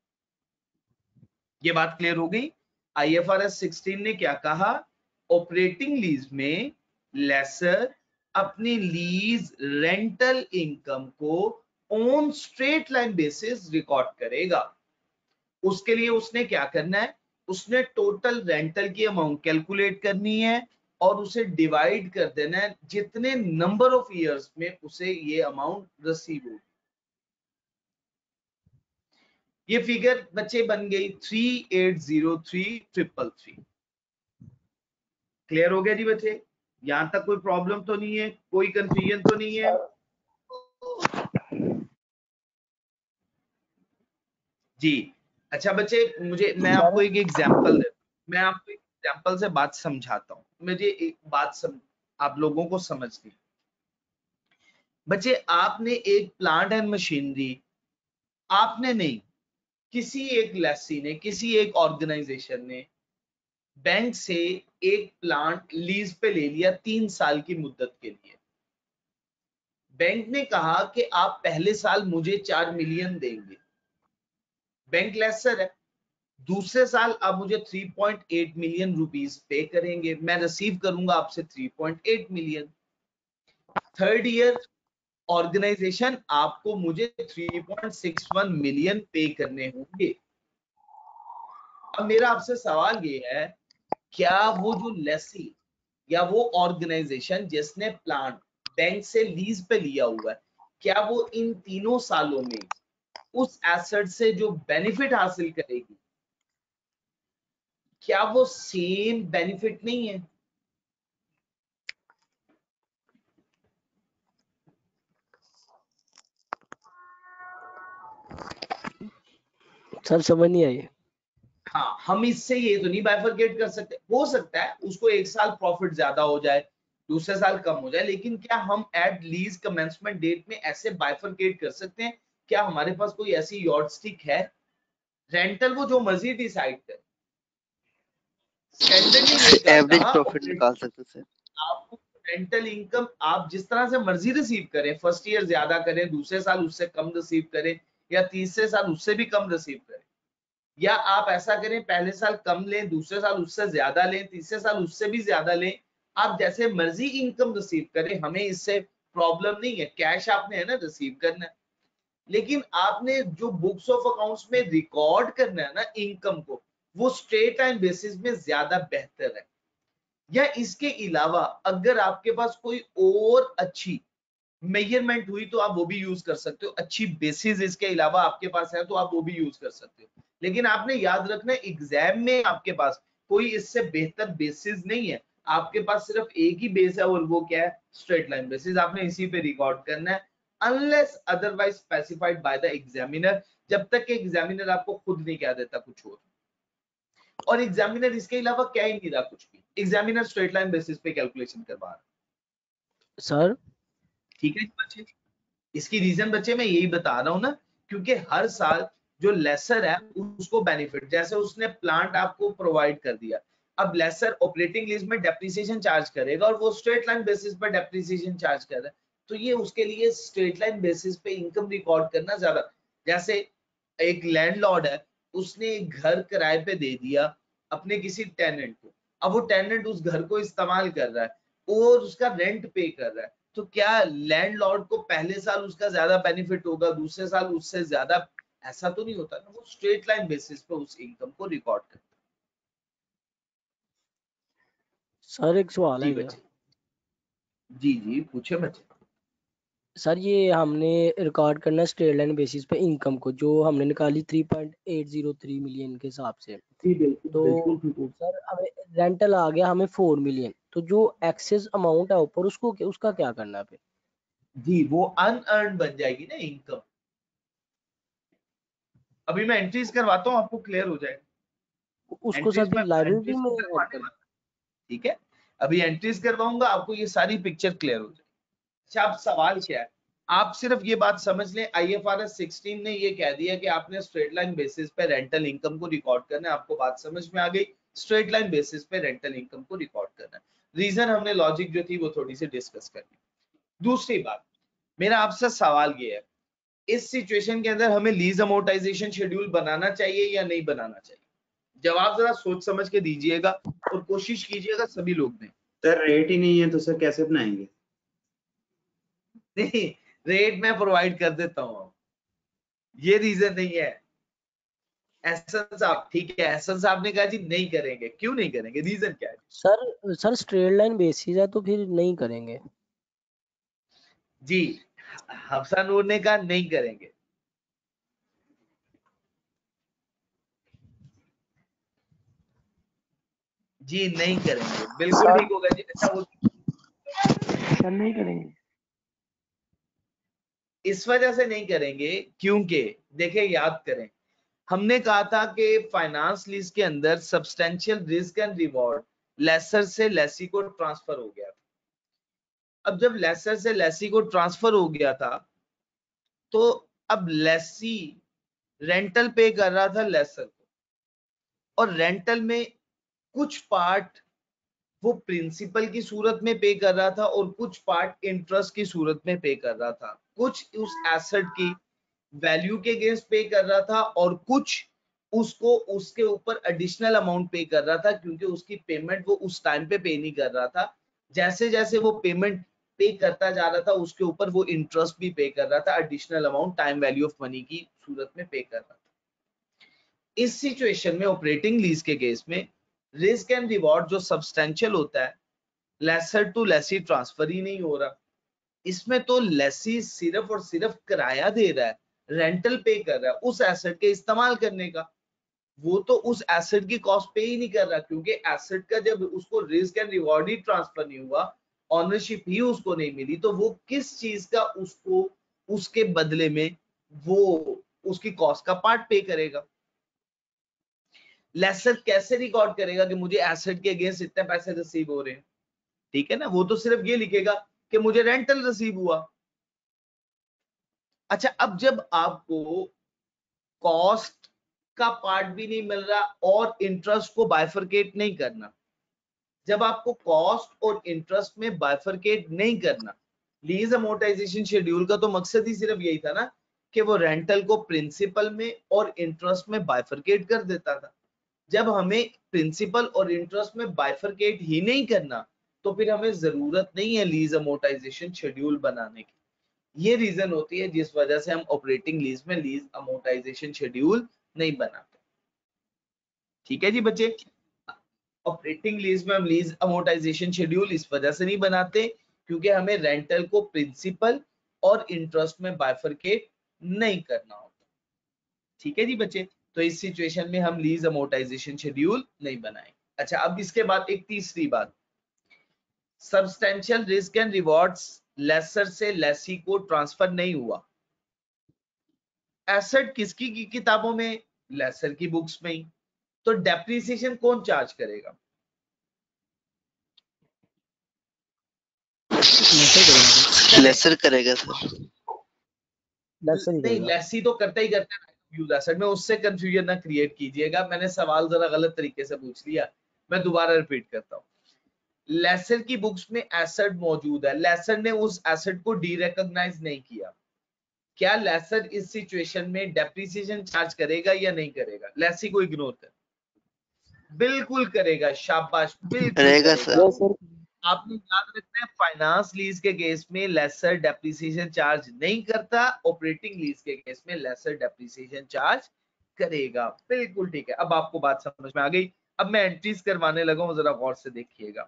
ये बात क्लियर हो गई। आईएफआरएस सिक्सटीन ने क्या कहा? ऑपरेटिंग लीज में लेसर अपनी लीज रेंटल इनकम को on straight line basis record करेगा। उसके लिए उसने क्या करना है? उसने टोटल रेंटल की अमाउंट कैलकुलेट करनी है और उसे डिवाइड कर देना है जितने नंबर ऑफ इयर्स में उसे ये अमाउंट रिसीव होगी। ये फिगर बच्चे बन गई three eight zero three triple three. Clear हो गया जी बच्चे? यहां तक कोई प्रॉब्लम तो नहीं है, कोई कंफ्यूजन तो नहीं है? जी अच्छा बच्चे, मुझे मैं आपको एक एग्जांपल दे मैं आपको एक एग्जांपल से बात समझाता हूँ। मुझे एक बात सम, आप लोगों को समझनी। बच्चे आपने एक प्लांट एंड मशीनरी, आपने नहीं, किसी एक लेसी ने, किसी एक ऑर्गेनाइजेशन ने बैंक से एक प्लांट लीज पे ले लिया तीन साल की मुद्दत के लिए। बैंक ने कहा कि आप पहले साल मुझे चार मिलियन देंगे, बैंक लेसर है। दूसरे साल आप मुझे तीन पॉइंट आठ मिलियन रुपीस पे करेंगे, मैं रिसीव करूंगा आपसे तीन पॉइंट आठ मिलियन। थर्ड ईयर ऑर्गेनाइजेशन आपको मुझे तीन पॉइंट छह एक मिलियन पे करने होंगे। अब मेरा आपसे सवाल ये है, क्या वो जो लेसी या वो ऑर्गेनाइजेशन जिसने प्लांट बैंक से लीज पे लिया हुआ है, क्या वो इन तीनों सालों में उस एसेट से जो बेनिफिट हासिल करेगी, क्या वो सेम बेनिफिट नहीं है? सर समझ नहीं आई। हाँ, हम इससे ये तो नहीं बाइफरकेट कर सकते। हो सकता है उसको एक साल प्रॉफिट ज्यादा हो जाए, दूसरे साल कम हो जाए, लेकिन क्या हम एट लीज कमेंसमेंट डेट में ऐसे बाइफरकेट कर सकते हैं? क्या हमारे पास कोई ऐसी यॉर्डस्टिक है? रेंटल वो जो मर्जी डिसाइड करे, स्टैंडर्ड ने ये कहा एवरेज था प्रॉफिट निकाल सकते हैं सर। आपको रेंटल इनकम आप जिस तरह से मर्जी रिसीव करें, फर्स्ट ईयर ज्यादा करें, दूसरे साल उससे कम रिसीव करें, या तीसरे साल उससे भी कम रिसीव करें, या आप ऐसा करें पहले साल कम लें, दूसरे साल उससे ज्यादा लें, तीसरे साल उससे भी ज्यादा लें। आप जैसे मर्जी इनकम रिसीव करें, हमें इससे प्रॉब्लम नहीं है, कैश आपने है ना रिसीव करना है। लेकिन आपने जो बुक्स ऑफ अकाउंट्स में रिकॉर्ड करना है ना इनकम को, वो स्ट्रेट लाइन बेसिस में ज्यादा बेहतर है। या इसके अलावा अगर आपके पास कोई और अच्छी मेजरमेंट हुई तो आप वो भी यूज कर सकते हो, अच्छी बेसिस इसके अलावा आपके पास है तो आप वो भी यूज कर सकते हो। लेकिन आपने याद रखना एग्जाम में आपके पास कोई इससे बेहतर बेसिस नहीं है, आपके पास सिर्फ एक ही बेस है और वो क्या है? Straight line basis. आपने इसी पे रिकॉर्ड करना है unless otherwise specified by the examiner, जब तक कि एग्जामिनर आपको खुद नहीं कह देता कुछ और। और एग्जामिनर इसके अलावा क्या ही नहीं रहा कुछ भी, एग्जामिनर स्ट्रेट लाइन बेसिस पे कैलकुलेशन करवा रहा है। सर ठीक है बच्चे, इसकी रीजन बच्चे मैं यही बता रहा हूं ना, क्योंकि हर साल जो लेसर है उसको बेनिफिट, जैसे उसने प्लांट आपको प्रोवाइड कर दिया, अब लेसर ऑपरेटिंग लीज में डेप्रिसिएशन चार्ज करेगा और वो स्ट्रेट लाइन बेसिस पर डेप्रिसिएशन चार्ज कर रहा है, तो ये उसके लिए स्ट्रेट लाइन बेसिस पे इनकम रिकॉर्ड करना ज्यादा। जैसे एक लैंडलॉर्ड है, उसने एक घर किराए पे दे दिया अपने किसी टेनेंट को, अब वो टेनेंट उस घर को इस्तेमाल कर रहा है और उसका रेंट पे कर रहा है, तो क्या लैंडलॉर्ड को पहले साल उसका ज्यादा बेनिफिट होगा, दूसरे साल उससे ज्यादा? ऐसा तो नहीं होता ना, वो स्ट्रेट लाइन बेसिस पे उस इनकम को रिकॉर्ड करता है। सर एक सवाल जी है क्या? बच्चे, जी जी पूछे बच्चे। सर ये हमने रिकॉर्ड करना है स्ट्रेट लाइन बेसिस पे इनकम को, जो हमने निकाली three point eight zero three million के हिसाब से, जी बिल्कुल तो बिल्कुल बिल्कुल। सर हमें रेंटल आ गया हमें फोर मिलियन, तो जो एक्सेस अमाउंट है ऊपर उसको उसका क्या करना है फिर? जी वो अनअर्न बन जाएगी ना इनकम। अभी मैं एंट्रीज करवाता हूँ, आपको क्लियर हो जाएगा। उसको सर एंट्रीज फिर में लाइबिलिटी एंट्रीज में ऐड करवाने कर। वाला, ठीक है, अभी एंट्रीज करवाऊंगा आपको ये सारी पिक्चर क्लियर हो जाएगी। अच्छा अब सवाल क्या है, आप सिर्फ ये बात समझ लें, आईएफआरएस सिक्सटीन ने ये कह दिया कि आपने स्ट्रेट लाइन बेसिस पे रेंटल इनकम को रिकॉर्ड करना है। आपको बात समझ में आ गई, स्ट्रेट लाइन बेसिस पे रेंटल इनकम को रिकॉर्ड करना है। रीजन हमने लॉजिक जो थी वो थोड़ी सी डिस्कस करनी। दूसरी बात, मेरा आपसे सवाल ये है, इस सिचुएशन के अंदर हमें लीज अमोर्टाइजेशन शेड्यूल बनाना चाहिए या नहीं बनाना चाहिए? जवाब जरा सोच समझ के दीजिएगा और कोशिश कीजिएगा सभी लोग दें। सर रेट ही नहीं है तो सर कैसे बनाएंगे? नहीं, रेट मैं प्रोवाइड कर देता हूँ, ये रीजन नहीं है। एहसन साहब, ठीक है, एहसन साहब ने कहा जी नहीं करेंगे, क्यों नहीं करेंगे, रीजन क्या है? Sir sir straight line basis है तो फिर नहीं करेंगे। जी हफ्सा नूर ने कहा नहीं करेंगे। जी नहीं करेंगे, बिल्कुल सर ठीक होगा जी। अच्छा वो सर नहीं करेंगे। इस वजह से नहीं करेंगे क्योंकि देखिए याद करें, हमने कहा था कि फाइनेंस लीज के अंदर substantial risk and reward lessor से लेसी को ट्रांसफर हो गया था। अब जब लेसर से लेसी को ट्रांसफर हो गया था तो अब लेसी रेंटल पे कर रहा था लेसर को, और रेंटल में कुछ पार्ट वो प्रिंसिपल की सूरत में पे कर रहा था और कुछ पार्ट इंटरेस्ट की सूरत में पे कर रहा था। कुछ उस एसेट की वैल्यू के अगेंस्ट पे कर रहा था और कुछ उसको उसके ऊपर एडिशनल अमाउंट पे कर रहा था, क्योंकि उसकी पेमेंट वो उस टाइम पे पे नहीं कर रहा था। जैसे जैसे वो पेमेंट पे करता जा रहा था उसके ऊपर वो इंटरेस्ट भी पे कर रहा था, additional amount time value of money की सूरत में पे कर रहा था। इस सिचुएशन में ऑपरेटिंग लीज के केस में रिस्क एंड रिवॉर्ड जो सब्सटेंशियल होता है, लेसर टू लेसी ट्रांसफर ही नहीं हो रहा। इसमें तो लेसी सिर्फ और सिर्फ किराया दे रहा है, रेंटल पे कर रहा है उस एसेट के इस्तेमाल करने का। वो तो उस एसेट की कॉस्ट पे ही नहीं कर रहा, क्योंकि एसेट का जब उसको रिस्क एंड रिवॉर्ड ही ट्रांसफर नहीं हुआ, ऑनरशिप ही उसको नहीं मिली, तो वो किस चीज का उसको उसके बदले में वो उसकी कॉस्ट का पार्ट पे करेगा। लेसर कैसे रिकॉर्ड करेगा कि मुझे एसेट के अगेंस्ट इतने पैसे रिसीव हो रहे हैं? ठीक है ना, वो तो सिर्फ ये लिखेगा कि मुझे रेंटल रिसीव हुआ। अच्छा अब जब आपको कॉस्ट का पार्ट भी नहीं मिल रहा और इंटरेस्ट को बाइफरकेट नहीं करना, जब आपको कॉस्ट और इंटरेस्ट में बाइफरकेट नहीं करना, लीज अमोर्टाइजेशन शेड्यूल का तो मकसद ही सिर्फ यही था ना कि वो रेंटल को प्रिंसिपल में और इंटरेस्ट में बाइफरकेट कर देता था। जब हमें प्रिंसिपल और इंटरेस्ट में बाइफरकेट ही नहीं करना तो फिर हमें जरूरत नहीं है लीज अमोर्टाइजेशन शेड्यूल बनाने की। ये रीजन होती है जिस वजह से हम ऑपरेटिंग लीज में लीज अमोर्टाइजेशन शेड्यूल नहीं बनाते। ठीक है जी बच्चे, ऑपरेटिंग लीज में हम लीज अमोर्टाइजेशन शेड्यूल इस वजह से नहीं बनाते क्योंकि हमें रेंटल को प्रिंसिपल और इंटरेस्ट में बाइफरकेट नहीं करना होता। ठीक है जी बच्चे, तो इस सिचुएशन में हम लीज अमोर्टाइजेशन शेड्यूल नहीं बनाएंगे। अच्छा अब इसके बाद एक तीसरी बात, substantial risk and rewards lessor से लेसी को ट्रांसफर नहीं हुआ। एसेट किसकी की किताबों में? लेसर की बुक्स में ही। तो डेप्रिसिएशन कौन चार्ज करेगा? लेसर करेगा सर। लेसर ही नहीं, करेगा। लेसी तो करता ही करता है यूज एसेट में, उससे कंफ्यूजन ना क्रिएट कीजिएगा। मैंने सवाल जरा गलत तरीके से पूछ लिया, मैं दोबारा रिपीट करता हूँ। लेसर की बुक्स में एसेट मौजूद है, लेसर ने उस एसेट को डी रिकॉग्नाइज नहीं किया। क्या लेसर इस सिचुएशन में डेप्रिसिएशन चार्ज करेगा या नहीं करेगा? लेसी को इग्नोर कर, बिल्कुल करेगा, शाबाश, बिल्कुल करेगा करेगा। सर। Yes sir. आपने याद रखना है फाइनेंस लीज के केस में लेसर डेप्रिसिएशन चार्ज नहीं करता, ऑपरेटिंग लीज के केस में लेसर डेप्रिसिएशन चार्ज करेगा। बिल्कुल ठीक है, अब आपको बात समझ में आ गई। अब मैं एंट्रीज करवाने लगा हूं, जरा गौर से देखिएगा।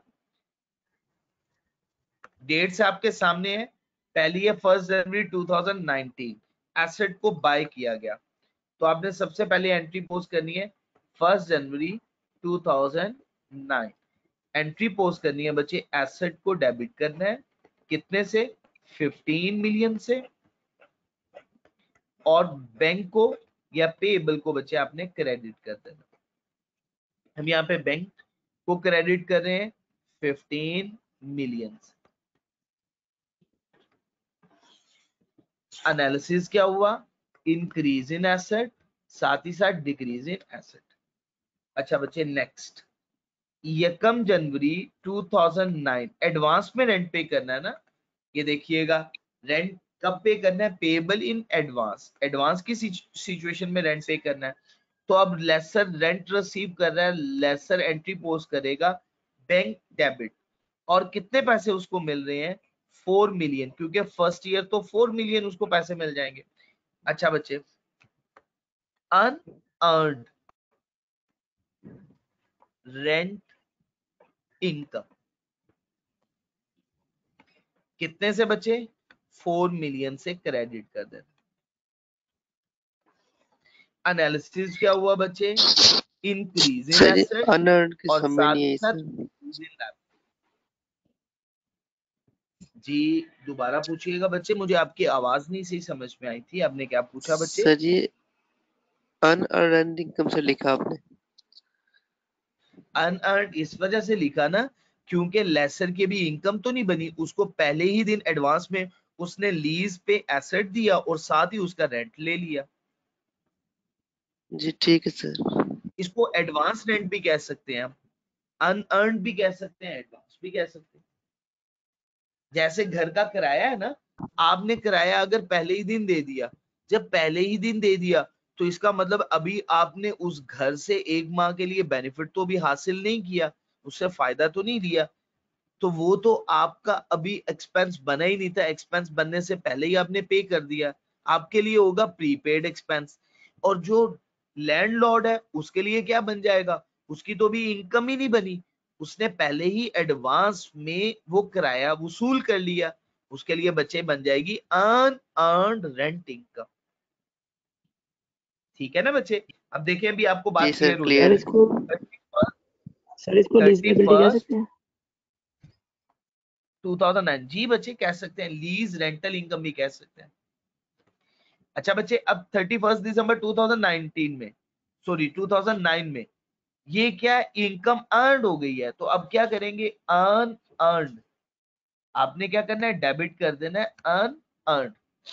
डेट्स आपके सामने है, पहली है first January two thousand nineteen, asset को बाय किया गया। तो आपने सबसे पहले एंट्री पोस्ट करनी है first January two thousand nine. Entry post करनी है बच्चे, एसेट को डेबिट करना है, कितने से? फिफ्टीन मिलियन से, और बैंक को या पेएबल को बच्चे आपने क्रेडिट कर देना। हम यहाँ पे बैंक को क्रेडिट कर रहे हैं फिफ्टीन मिलियन। एनालिसिस क्या हुआ, इंक्रीज इन एसेट, साथ ही साथ डिक्रीज इन एसेट। अच्छा बच्चे नेक्स्ट, यकम जनवरी टू थाउजेंड नाइन, एडवांस में रेंट पे करना है ना, ये देखिएगा रेंट कब पे करना है, पेएबल इन एडवांस, एडवांस की सिचुएशन में रेंट पे करना है। तो अब लेसर रेंट रिसीव कर रहा है, लेसर एंट्री पोस्ट करेगा बैंक डेबिट, और कितने पैसे उसको मिल रहे हैं, फोर मिलियन, क्योंकि फर्स्ट ईयर तो फोर मिलियन उसको पैसे मिल जाएंगे। अच्छा बच्चे, अनअर्न्ड रेंट इनकम कितने से बचे, फोर मिलियन से क्रेडिट कर देना। एनालिसिस क्या हुआ बच्चे, increase in sir asset unearned की और समझ साथ नहीं ही आई साथ सर। decrease in liability। जी दोबारा पूछिएगा बच्चे, मुझे आपकी आवाज नहीं सही समझ में आई थी, आपने क्या पूछा बच्चे। सर ये अनअर्न्ड इनकम से लिखा आपने। अनअर्न्ड इस वजह से लिखा ना, क्योंकि लेसर की भी इनकम तो नहीं बनी, उसको पहले ही दिन एडवांस में उसने लीज पे एसेट दिया और साथ ही उसका रेंट ले लिया। जी ठीक है सर। इसको एडवांस रेंट भी कह सकते हैं, अनअर्न्ड भी कह सकते हैं, एडवांस भी कह सकते हैं। जैसे घर का किराया है ना, आपने किराया अगर पहले ही दिन दे दिया, जब पहले ही दिन दे दिया तो इसका मतलब अभी आपने उस घर से एक माह के लिए बेनिफिट तो भी हासिल नहीं किया, उससे फायदा तो नहीं लिया, तो वो तो आपका अभी एक्सपेंस बना ही नहीं था, एक्सपेंस बनने से पहले ही आपने पे कर दिया, आपके लिए होगा प्रीपेड एक्सपेंस। और जो लैंडलॉर्ड है उसके लिए क्या बन जाएगा, उसकी तो भी इनकम ही नहीं बनी, उसने पहले ही एडवांस में वो किराया वसूल कर लिया, उसके लिए बच्चे बन जाएगी अनअर्न्ड रेंट इनकम। ठीक है ना बच्चे, अब देखिए अभी आपको जी बात सर क्लियर हो सर क्लियर है। इसको सर इसको लीज थर्टी पेबिलिटी कह फर्स्ट सकते हैं। टू थाउजेंड नाइन, जी बच्चे कह सकते हैं, लीज रेंटल इनकम भी कह सकते हैं। अच्छा बच्चे, अब थर्टी फर्स्ट दिसंबर टू थाउजेंड नाइनटीन में, सॉरी टू थाउजेंड नाइन में ये क्या इनकम अर्न हो गई है, तो अब क्या करेंगे, अर्न अर्न, आपने क्या करना है, डेबिट कर देना है अर्न अर्न।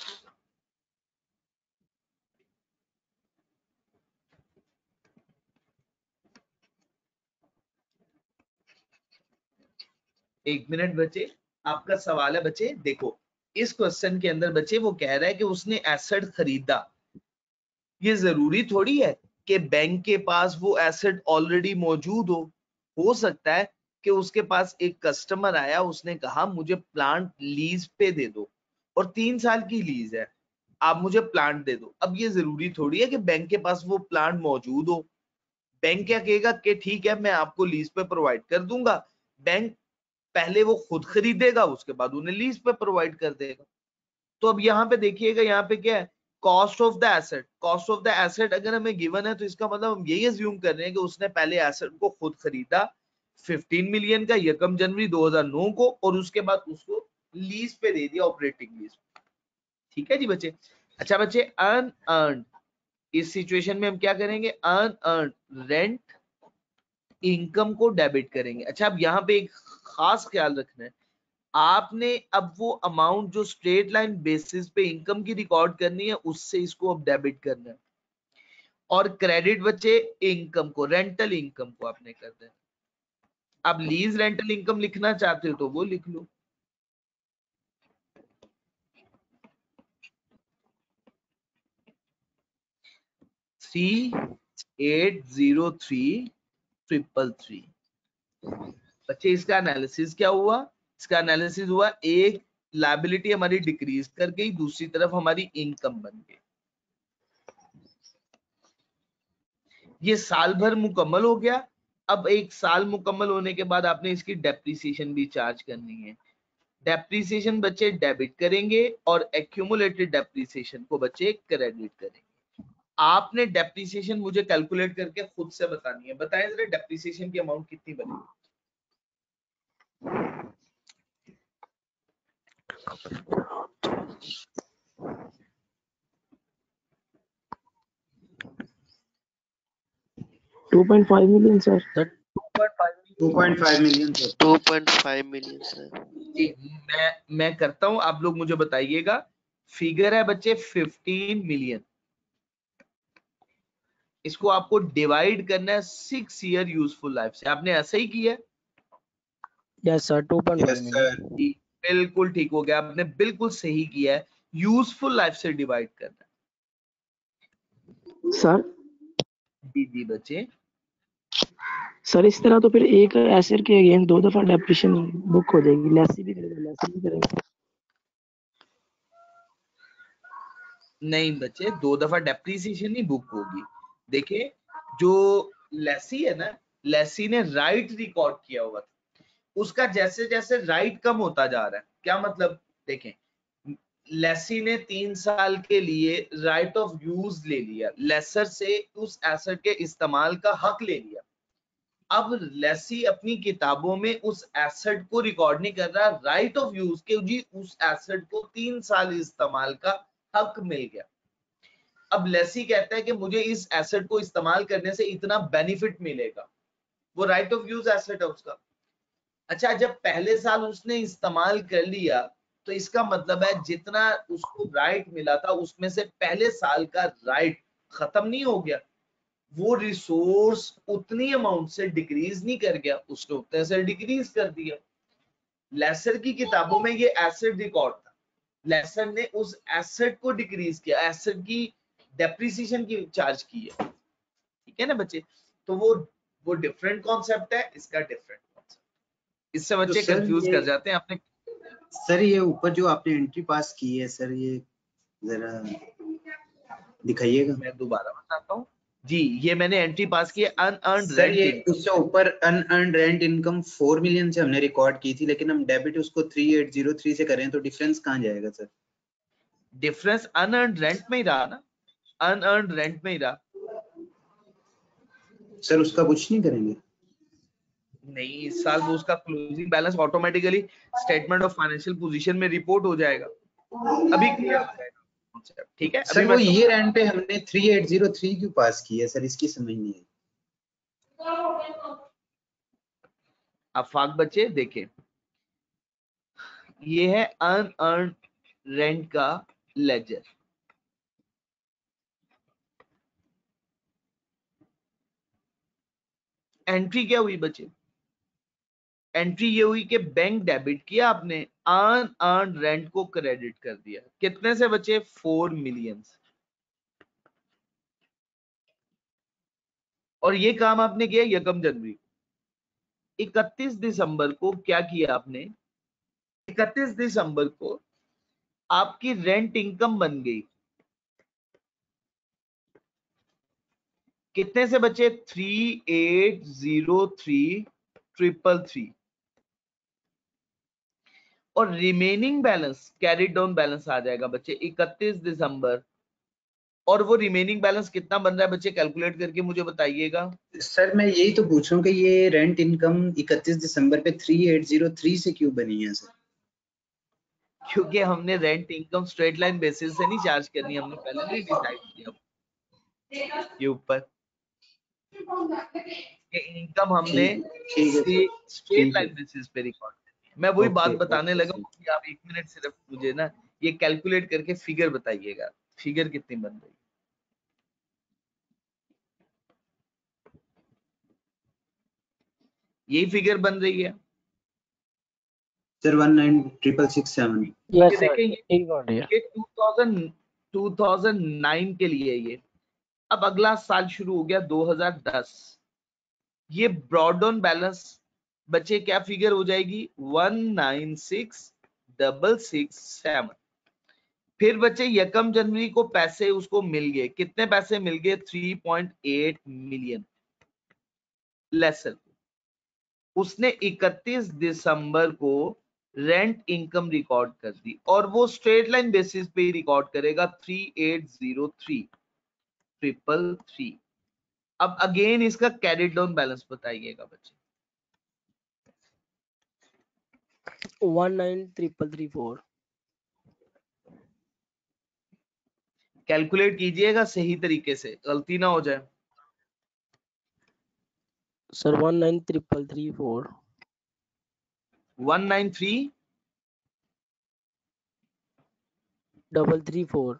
एक मिनट बच्चे, आपका सवाल है बच्चे, देखो इस क्वेश्चन के अंदर बच्चे वो कह रहा है कि उसने एसेट खरीदा, ये जरूरी थोड़ी है कि बैंक के पास वो एसेट ऑलरेडी मौजूद हो हो सकता है कि उसके पास एक कस्टमर आया, उसने कहा मुझे प्लांट लीज पे दे दो, और तीन साल की लीज है, आप मुझे प्लांट दे दो। अब ये जरूरी थोड़ी है कि बैंक के पास वो प्लांट मौजूद हो, बैंक क्या कहेगा कि ठीक है मैं आपको लीज पे प्रोवाइड कर दूंगा, बैंक पहले वो खुद खरीदेगा, उसके बाद उन्हें लीज पे प्रोवाइड कर देगा। तो अब यहाँ पे देखिएगा, यहाँ पे क्या है, cost of the asset, cost of the asset अगर हमें गिवन है तो इसका मतलब हम यही अज्यूम कर रहे हैं कि उसने पहले एसेट को खुद खरीदा फिफ्टीन मिलियन का यकम जनवरी दो हज़ार नौ को, और उसके बाद उसको लीज पे दे दिया, ऑपरेटिंग लीज। ठीक है जी बच्चे। अच्छा बच्चे, अनअर्न्ड, इस सिचुएशन में हम क्या करेंगे, अनअर्न्ड रेंट इनकम को डेबिट करेंगे। अच्छा अब यहाँ पे एक खास ख्याल रखना है, आपने अब वो अमाउंट जो स्ट्रेट लाइन बेसिस पे इनकम की रिकॉर्ड करनी है उससे इसको अब डेबिट करना है, और क्रेडिट बच्चे इनकम को, रेंटल इनकम को आपने कर देना। अब लीज रेंटल इनकम लिखना चाहते हो तो वो लिख लो, three eight zero three triple three. बच्चे इसका एनालिसिस क्या हुआ, इसका एनालिसिस हुआ, एक लायबिलिटी हमारी डिक्रीज कर गई, दूसरी तरफ हमारी इनकम बन गई। ये साल भर मुकम्मल हो गया। अब एक साल मुकम्मल होने के बाद आपने इसकी डेप्रिसिएशन भी चार्ज करनी है। डेप्रिसिएशन बच्चे डेबिट करेंगे और एक्यूमुलेटेड डेप्रिसिएशन को बच्चे क्रेडिट करेंगे। आपने डेप्रिसिएशन मुझे कैलकुलेट करके खुद से बतानी है, बताएं जरा डेप्रिसिएशन की अमाउंट कितनी बनेगी। two point five million sir. Sir two point five million sir. Two point five million sir. जी, मैं मैं करता हूं, आप लोग मुझे बताइएगा। फिगर है बच्चे फिफ्टीन मिलियन। इसको आपको डिवाइड करना है सिक्स ईयर यूजफुल लाइफ से। आपने ऐसा ही किया है? Yes sir two point yes five sir. Million. जी, बिल्कुल ठीक हो गया, आपने बिल्कुल सही किया है। यूजफुल लाइफ से डिवाइड करना सर है। जी जी बच्चे, सर इस तरह तो फिर एक एसेट के अगेंस्ट दो दफा डेप्रिसिएशन बुक हो जाएगी, लेसी भी करेगा लेसी भी करेगा। नहीं बच्चे, दो दफा डेप्रिसिएशन नहीं बुक होगी। देखिए, जो लेसी है ना, लेसी ने राइट रिकॉर्ड किया हुआ था, उसका जैसे जैसे राइट कम होता जा रहा है। क्या मतलब? देखें, लेसी ने तीन साल के लिए राइट ऑफ यूज ले लिया, लेसर से उस एसेट के इस्तेमाल का हक ले लिया। अब लेसी अपनी किताबों में उस एसेट को रिकॉर्ड नहीं कर रहा, राइट ऑफ यूज के जी उस एसेट को तीन साल इस्तेमाल का हक मिल गया। अब लेसी कहता है कि मुझे इस एसेट को इस्तेमाल करने से इतना बेनिफिट मिलेगा, वो राइट ऑफ यूज एसेट है उसका। अच्छा, जब पहले साल उसने इस्तेमाल कर लिया तो इसका मतलब है जितना उसको राइट मिला था उसमें से पहले साल का राइट खत्म नहीं हो गया, वो रिसोर्स उतनी अमाउंट से डिक्रीज नहीं कर गया, उसने उतने से डिक्रीज कर दिया। लेसर की किताबों में ये एसेट रिकॉर्ड था, लेसर ने उस एसेट को डिक्रीज किया, एसेट की डेप्रिसिएशन की चार्ज की है। ठीक है ना बच्चे? तो वो वो डिफरेंट कॉन्सेप्ट है, इसका डिफरेंट कॉन्सेप्ट। इससे बच्चे तो सर कंफ्यूज ये- कर जाते हैं। आपने सर ये ऊपर जो आपने एंट्री पास की है सर, ये जरा दिखाइएगा। मैं दोबारा बताता हूँ जी, ये मैंने एंट्री पास की है अनअर्न्ड सर रेंट ये इनकम। उससे ऊपर unearned rent income four million से हमने रिकॉर्ड की थी, लेकिन हम डेबिट उसको थ्री एट जीरो थ्री से करें तो डिफरेंस कहाँ जाएगा सर? डिफरेंस अनअर्न्ड रेंट में ही रहा ना, अनअर्न्ड रेंट में ही रहा। सर उसका कुछ नहीं करेंगे? नहीं, इस साल वो उसका closing balance automatically statement of financial position में रिपोर्ट हो जाएगा, अभी क्लियर हो जाएगा concept, ठीक है? अभी सर वो मैं ईयर एंड पे हमने थ्री एट जीरो थ्री क्यों पास की है सर, इसकी समझ नहीं आई। आफाक बच्चे देखें, ये है अनअर्न्ड रेंट का लेजर। एंट्री क्या हुई बच्चे? एंट्री ये हुई कि बैंक डेबिट किया आपने, अनअर्न्ड रेंट को क्रेडिट कर दिया। कितने से बचे? Four million. और ये काम आपने किया यकम जनवरी। इकतीस दिसंबर को क्या किया आपने? इकतीस दिसंबर को आपकी रेंट इनकम बन गई। कितने से बचे? Three eight zero three triple three. और remaining balance carried down balance आ जाएगा बच्चे इकतीस दिसंबर। और वो रिमेनिंग बैलेंस कितना बन रहा है बच्चे? कैलकुलेट करके मुझे बताइएगा। सर मैं यही तो पूछ रहा हूँ कि ये रेंट इनकम इकतीस दिसंबर पे थ्री एट जीरो थ्री से क्यों बनी है सर? क्योंकि हमने rent income straight line basis से नहीं चार्ज करनी, हमने पहले नहीं डिसाइड किया ये ऊपर कि इनकम हमने ठीक है सर, स्ट्रेट ठीक है। लाइन बेसिस पे रिकॉर्ड करनी है। मैं वही ओके, बात बताने ओके, लगा सर। हूं कि आप एक मिनट सिर्फ मुझे ना ये कैलकुलेट करके फिगर बताइएगा, फिगर कितनी बन रही है। यही फिगर बन रही है sir one nine triple six seven. Yes ये सर देखें, ये ठीक बात है। ये two thousand two thousand nine के लिए ये। अब अगला साल शुरू हो गया दो हज़ार दस। ये ब्रॉड डाउन बैलेंस बच्चे क्या फिगर हो जाएगी? One nine six double six seven. फिर बच्चे यकम जनवरी को पैसे उसको मिल गए। कितने पैसे मिल गए? Three point eight million lessor. उसने इकतीस दिसंबर को रेंट इनकम रिकॉर्ड कर दी और वो स्ट्रेट लाइन बेसिस पे ही रिकॉर्ड करेगा three eight zero three triple three. अब अगेन इसका कैरिड डाउन बैलेंस बताइएगा बच्चे। One nine triple three four. Calculate कीजिएगा सही तरीके से, गलती ना हो जाए। Sir one nine triple three four one nine three double three four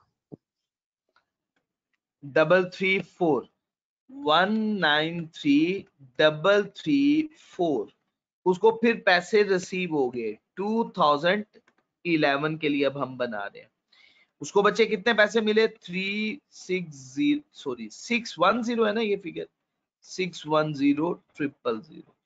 double three four one nine three double three four उसको फिर पैसे रिसीव हो गए टू थाउजेंड इलेवन के लिए। अब हम बना रहे हैं उसको बच्चे कितने पैसे मिले, three six zero sorry six one zero है ना ये figure, six one zero triple zero.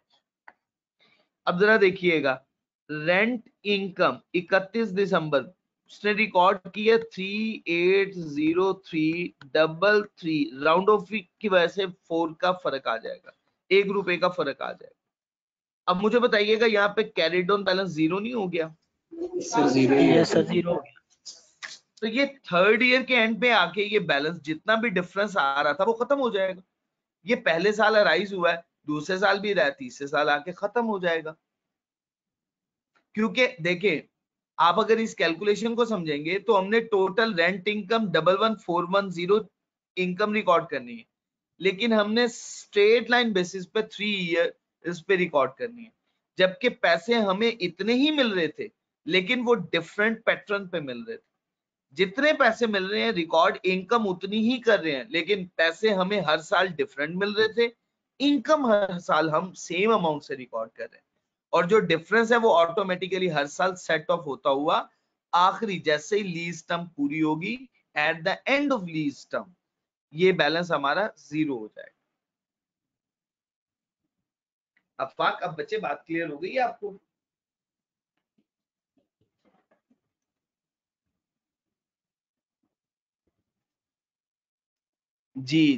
अब जरा देखिएगा, रेंट इनकम इकतीस दिसंबर उसने रिकॉर्ड किया three eight zero three double three, round off की वजह से फोर का फर्क आ जाएगा, एक रुपए का फर्क आ जाएगा। अब मुझे बताइएगा यहाँ पे कैरिड ऑन बैलेंस जीरो नहीं हो गया? सर जीरो ही है यस सर सर। जीरो तो ये थर्ड ईयर के एंड पे आके ये बैलेंस जितना भी डिफरेंस आ रहा था वो खत्म हो जाएगा। ये पहले साल अराइज हुआ है, दूसरे साल भी रहा है, तीसरे साल आके खत्म हो जाएगा। क्योंकि देखिए आप अगर इस कैलकुलेशन को समझेंगे तो हमने total rent income double one four one zero income record करनी है, लेकिन हमने स्ट्रेट लाइन बेसिस पे थ्री ईयर इस पे रिकॉर्ड करनी है, जबकि पैसे हमें इतने ही मिल रहे थे लेकिन वो डिफरेंट पैटर्न पे मिल रहे थे। जितने पैसे मिल रहे हैं रिकॉर्ड इनकम उतनी ही कर रहे हैं, लेकिन पैसे हमें हर साल डिफरेंट मिल रहे थे, इनकम हर साल हम सेम अमाउंट से रिकॉर्ड कर रहे हैं। और जो डिफरेंस है वो ऑटोमेटिकली हर साल सेट ऑफ होता हुआ आखिरी जैसे ही लीज टर्म पूरी होगी, at the end of lease term ये बैलेंस हमारा जीरो हो जाएगा। अफाक अब बच्चे बात क्लियर हो गई है आपको? जी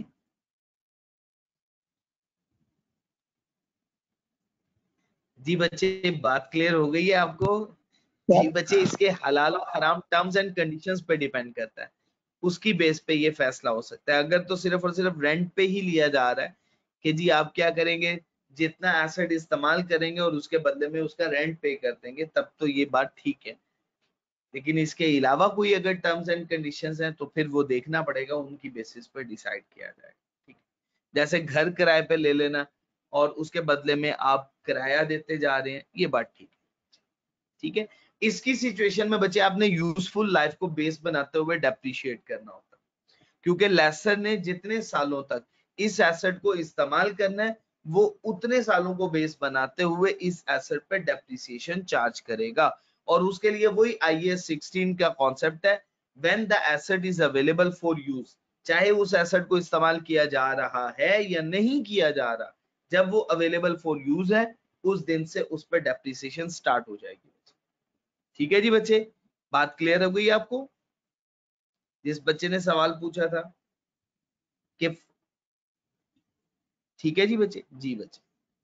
जी बच्चे बात क्लियर हो गई है आपको? जी बच्चे, इसके हलाल और हराम टर्म्स एंड कंडीशंस पे डिपेंड करता है, उसकी बेस पे ये फैसला हो सकता है। अगर तो सिर्फ और सिर्फ रेंट पे ही लिया जा रहा है कि जी आप क्या करेंगे, जितना एसेट इस्तेमाल करेंगे और उसके बदले में उसका रेंट पे कर देंगे, तब तो ये बात ठीक है। लेकिन इसके अलावा कोई अगर टर्म्स एंड कंडीशंस हैं तो फिर वो देखना पड़ेगा, उनकी बेसिस पर डिसाइड किया जाएगा। ठीक, जैसे घर किराए पे ले लेना और उसके बदले में आप किराया देते जा रहे हैं, ये बात ठीक है। ठीक है, इसकी सिचुएशन में बच्चे आपने यूजफुल लाइफ को बेस बनाते हुए डेप्रिशिएट करना होता है, क्योंकि लेसर ने जितने सालों तक इस एसेट को इस्तेमाल करना है वो उतने सालों को बेस बनाते हुए इस एसेट पे डेप्रिसिएशन चार्ज करेगा। और उसके लिए वही आई ए एस सिक्सटीन का कॉन्सेप्ट है, when the asset is available for use, चाहे उस एसेट को इस्तेमाल किया जा रहा है या नहीं किया जा रहा, जब वो अवेलेबल फॉर यूज है उस दिन से उस पर डेप्रिसिएशन स्टार्ट हो जाएगी। ठीक है जी बच्चे, बात क्लियर हो गई आपको? जिस बच्चे ने सवाल पूछा था कि ठीक है जी बच्चे? जी बच्चे,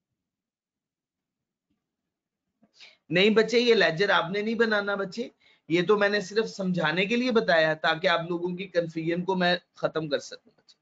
नहीं बच्चे ये लेजर आपने नहीं बनाना बच्चे, ये तो मैंने सिर्फ समझाने के लिए बताया ताकि आप लोगों की कंफ्यूजन को मैं खत्म कर सकूं बच्चे।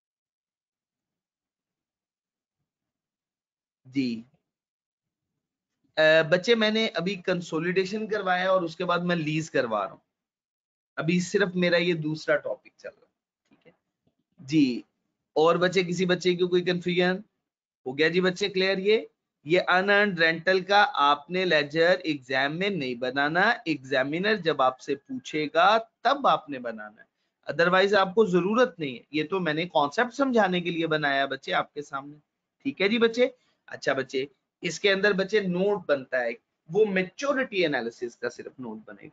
जी आ, बच्चे मैंने अभी कंसोलिडेशन करवाया और उसके बाद मैं लीज करवा रहा हूँ, अभी सिर्फ मेरा ये दूसरा टॉपिक चल रहा है। ठीक है जी, और बच्चे किसी बच्चे की कोई कंफ्यूजन हो गया जी बच्चे? क्लियर? ये ये अनअर्न्ड रेंटल का आपने लेजर एग्जाम में नहीं बनाना, एग्जामिनर जब आपसे पूछेगा तब आपने बनाना है, अदरवाइज आपको जरूरत नहीं है। ये तो मैंने कॉन्सेप्ट समझाने के लिए बनाया बच्चे आपके सामने। ठीक है जी बच्चे? अच्छा बच्चे, इसके अंदर बच्चे नोट बनता है, वो मैच्योरिटी एनालिसिस का सिर्फ नोट बनेगा।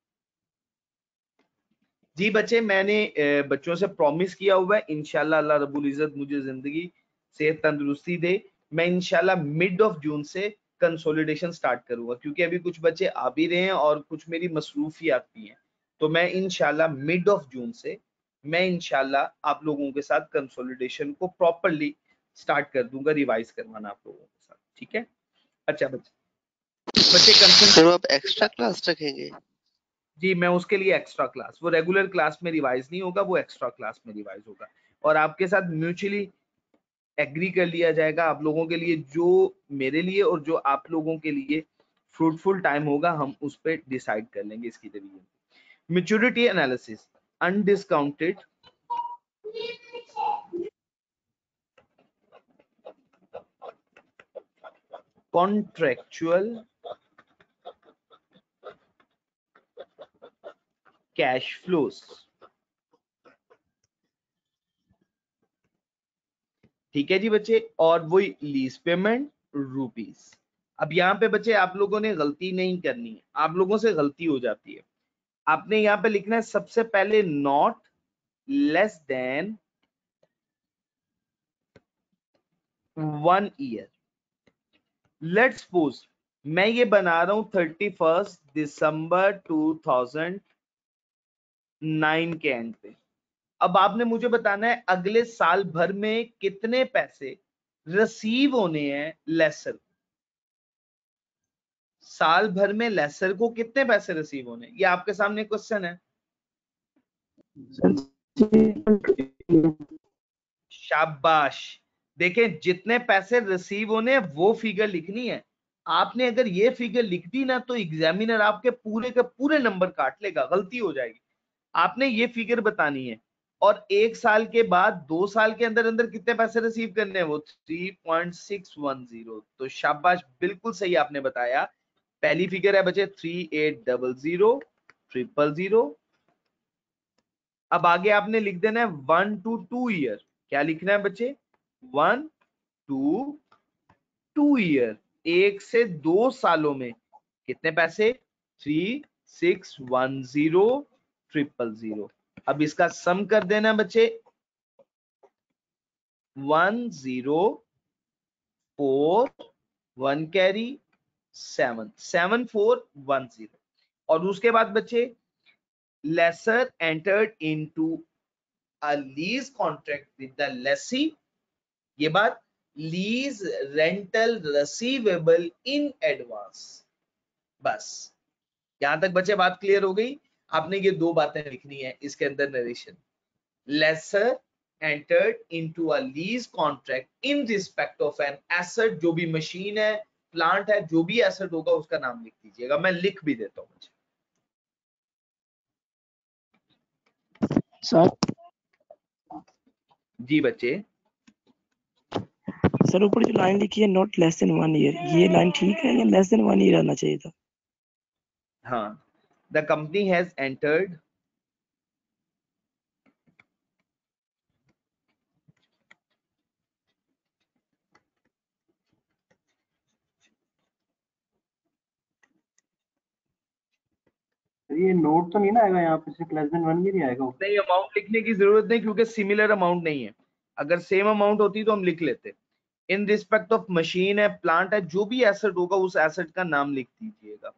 जी बच्चे, मैंने बच्चों से प्रॉमिस किया हुआ है इंशाल्लाह अल्लाह रब्बुल इज्जत मुझे जिंदगी सेहत तंदुरुस्ती दे, मैं इंशाल्लाह मिड ऑफ जून से कंसोलिडेशन स्टार्ट करूंगा, क्योंकि अभी कुछ बच्चे आ भी रहे हैं और कुछ मेरी मसरूफियात भी हैं। तो मैं इंशाल्लाह मिड ऑफ जून से मैं इंशाल्लाह आप लोगों के साथ कंसोलिडेशन को प्रॉपरली स्टार्ट कर दूंगा, रिवाइज करवाना आप लोगों के साथ। ठीक है? अच्छा बच्चे, बच्चे सर आप एक्स्ट्रा क्लास रखेंगे? जी मैं उसके लिए एक्स्ट्रा क्लास, वो रेगुलर क्लास में रिवाइज नहीं होगा, वो एक्स्ट्रा क्लास में रिवाइज होगा और आपके साथ म्यूचुअली एग्री कर लिया जाएगा। आप लोगों के लिए जो मेरे लिए और जो आप लोगों के लिए फ्रूटफुल टाइम होगा हम उस पर डिसाइड कर लेंगे इसकी revision. Maturity analysis, undiscounted contractual cash flows. ठीक है जी बच्चे, और वही लीज पेमेंट रुपीस। अब यहाँ पे बच्चे आप लोगों ने गलती नहीं करनी है, आप लोगों से गलती हो जाती है। आपने यहाँ पे लिखना है सबसे पहले not less than one year. Let's suppose मैं ये बना रहा हूं थर्टी फर्स्ट दिसंबर टू थाउजेंड नाइन के एंड पे। अब आपने मुझे बताना है अगले साल भर में कितने पैसे रिसीव होने हैं लेसर। साल भर में लेसर को कितने पैसे रिसीव होने, ये आपके सामने क्वेश्चन है। शाबाश, देखें जितने पैसे रिसीव होने वो फिगर लिखनी है। आपने अगर ये फिगर लिख दी ना तो एग्जामिनर आपके पूरे के पूरे नंबर काट लेगा, गलती हो जाएगी। आपने ये फिगर बतानी है और एक साल के बाद दो साल के अंदर अंदर कितने पैसे रिसीव करने हैं, वो three point six one zero. तो शाबाश, बिल्कुल सही आपने बताया। पहली फिगर है बच्चे three eight double zero triple zero. अब आगे आपने लिख देना है वन टू टू ईयर। क्या लिखना है बच्चे, वन टू टू ईयर, एक से दो सालों में कितने पैसे, three six one zero triple zero. अब इसका सम कर देना बच्चे, one zero four one carry seven seven four one zero. और उसके बाद बच्चे lessor entered into a lease contract with the lessee. ये बात lease rental receivable in advance. बस यहां तक बच्चे बात क्लियर हो गई। आपने ये दो बातें लिखनी है इसके अंदर narration. Lessor entered into a lease contract in respect of an asset, जो भी मशीन है प्लांट है जो भी एसेट होगा उसका नाम लिख दीजिएगा। मैं लिख भी देता हूं बच्चे। सर जी बच्चे, सर ऊपर जो लाइन लिखी है not less than one year, ये लाइन ठीक है या लेस देन वन ईयर आना चाहिए था? हाँ, द कंपनी हैज एंटर्ड ये नोट तो नहीं ना आएगा यहाँ पे, सिर्फ लेस देन वन ईयर ही आएगा। नहीं, अमाउंट लिखने की जरूरत नहीं क्योंकि सिमिलर अमाउंट नहीं है। अगर सेम अमाउंट होती तो हम लिख लेते। इन रिस्पेक्ट ऑफ मशीन है प्लांट है जो भी एसेट होगा उस एसेट का नाम लिख दीजिएगा।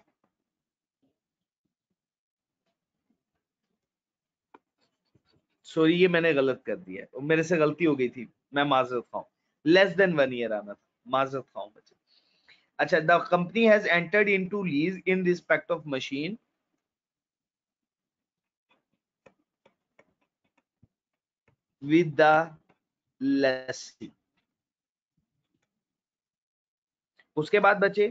सॉरी ये मैंने गलत कर दिया है, मेरे से गलती हो गई थी, मैं माजरत खाऊं। लेस देन वन ईयर आना था, माजरत खाऊं बच्चे। अच्छा, the company has entered into lease in respect of machine with the lessee. उसके बाद बच्चे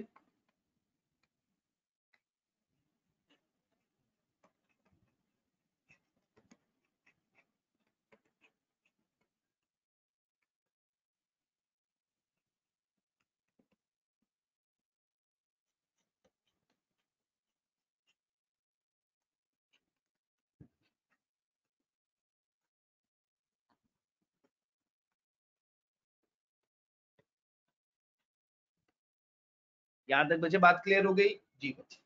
यहां तक बच्चे बात क्लियर हो गई? जी बच्चे,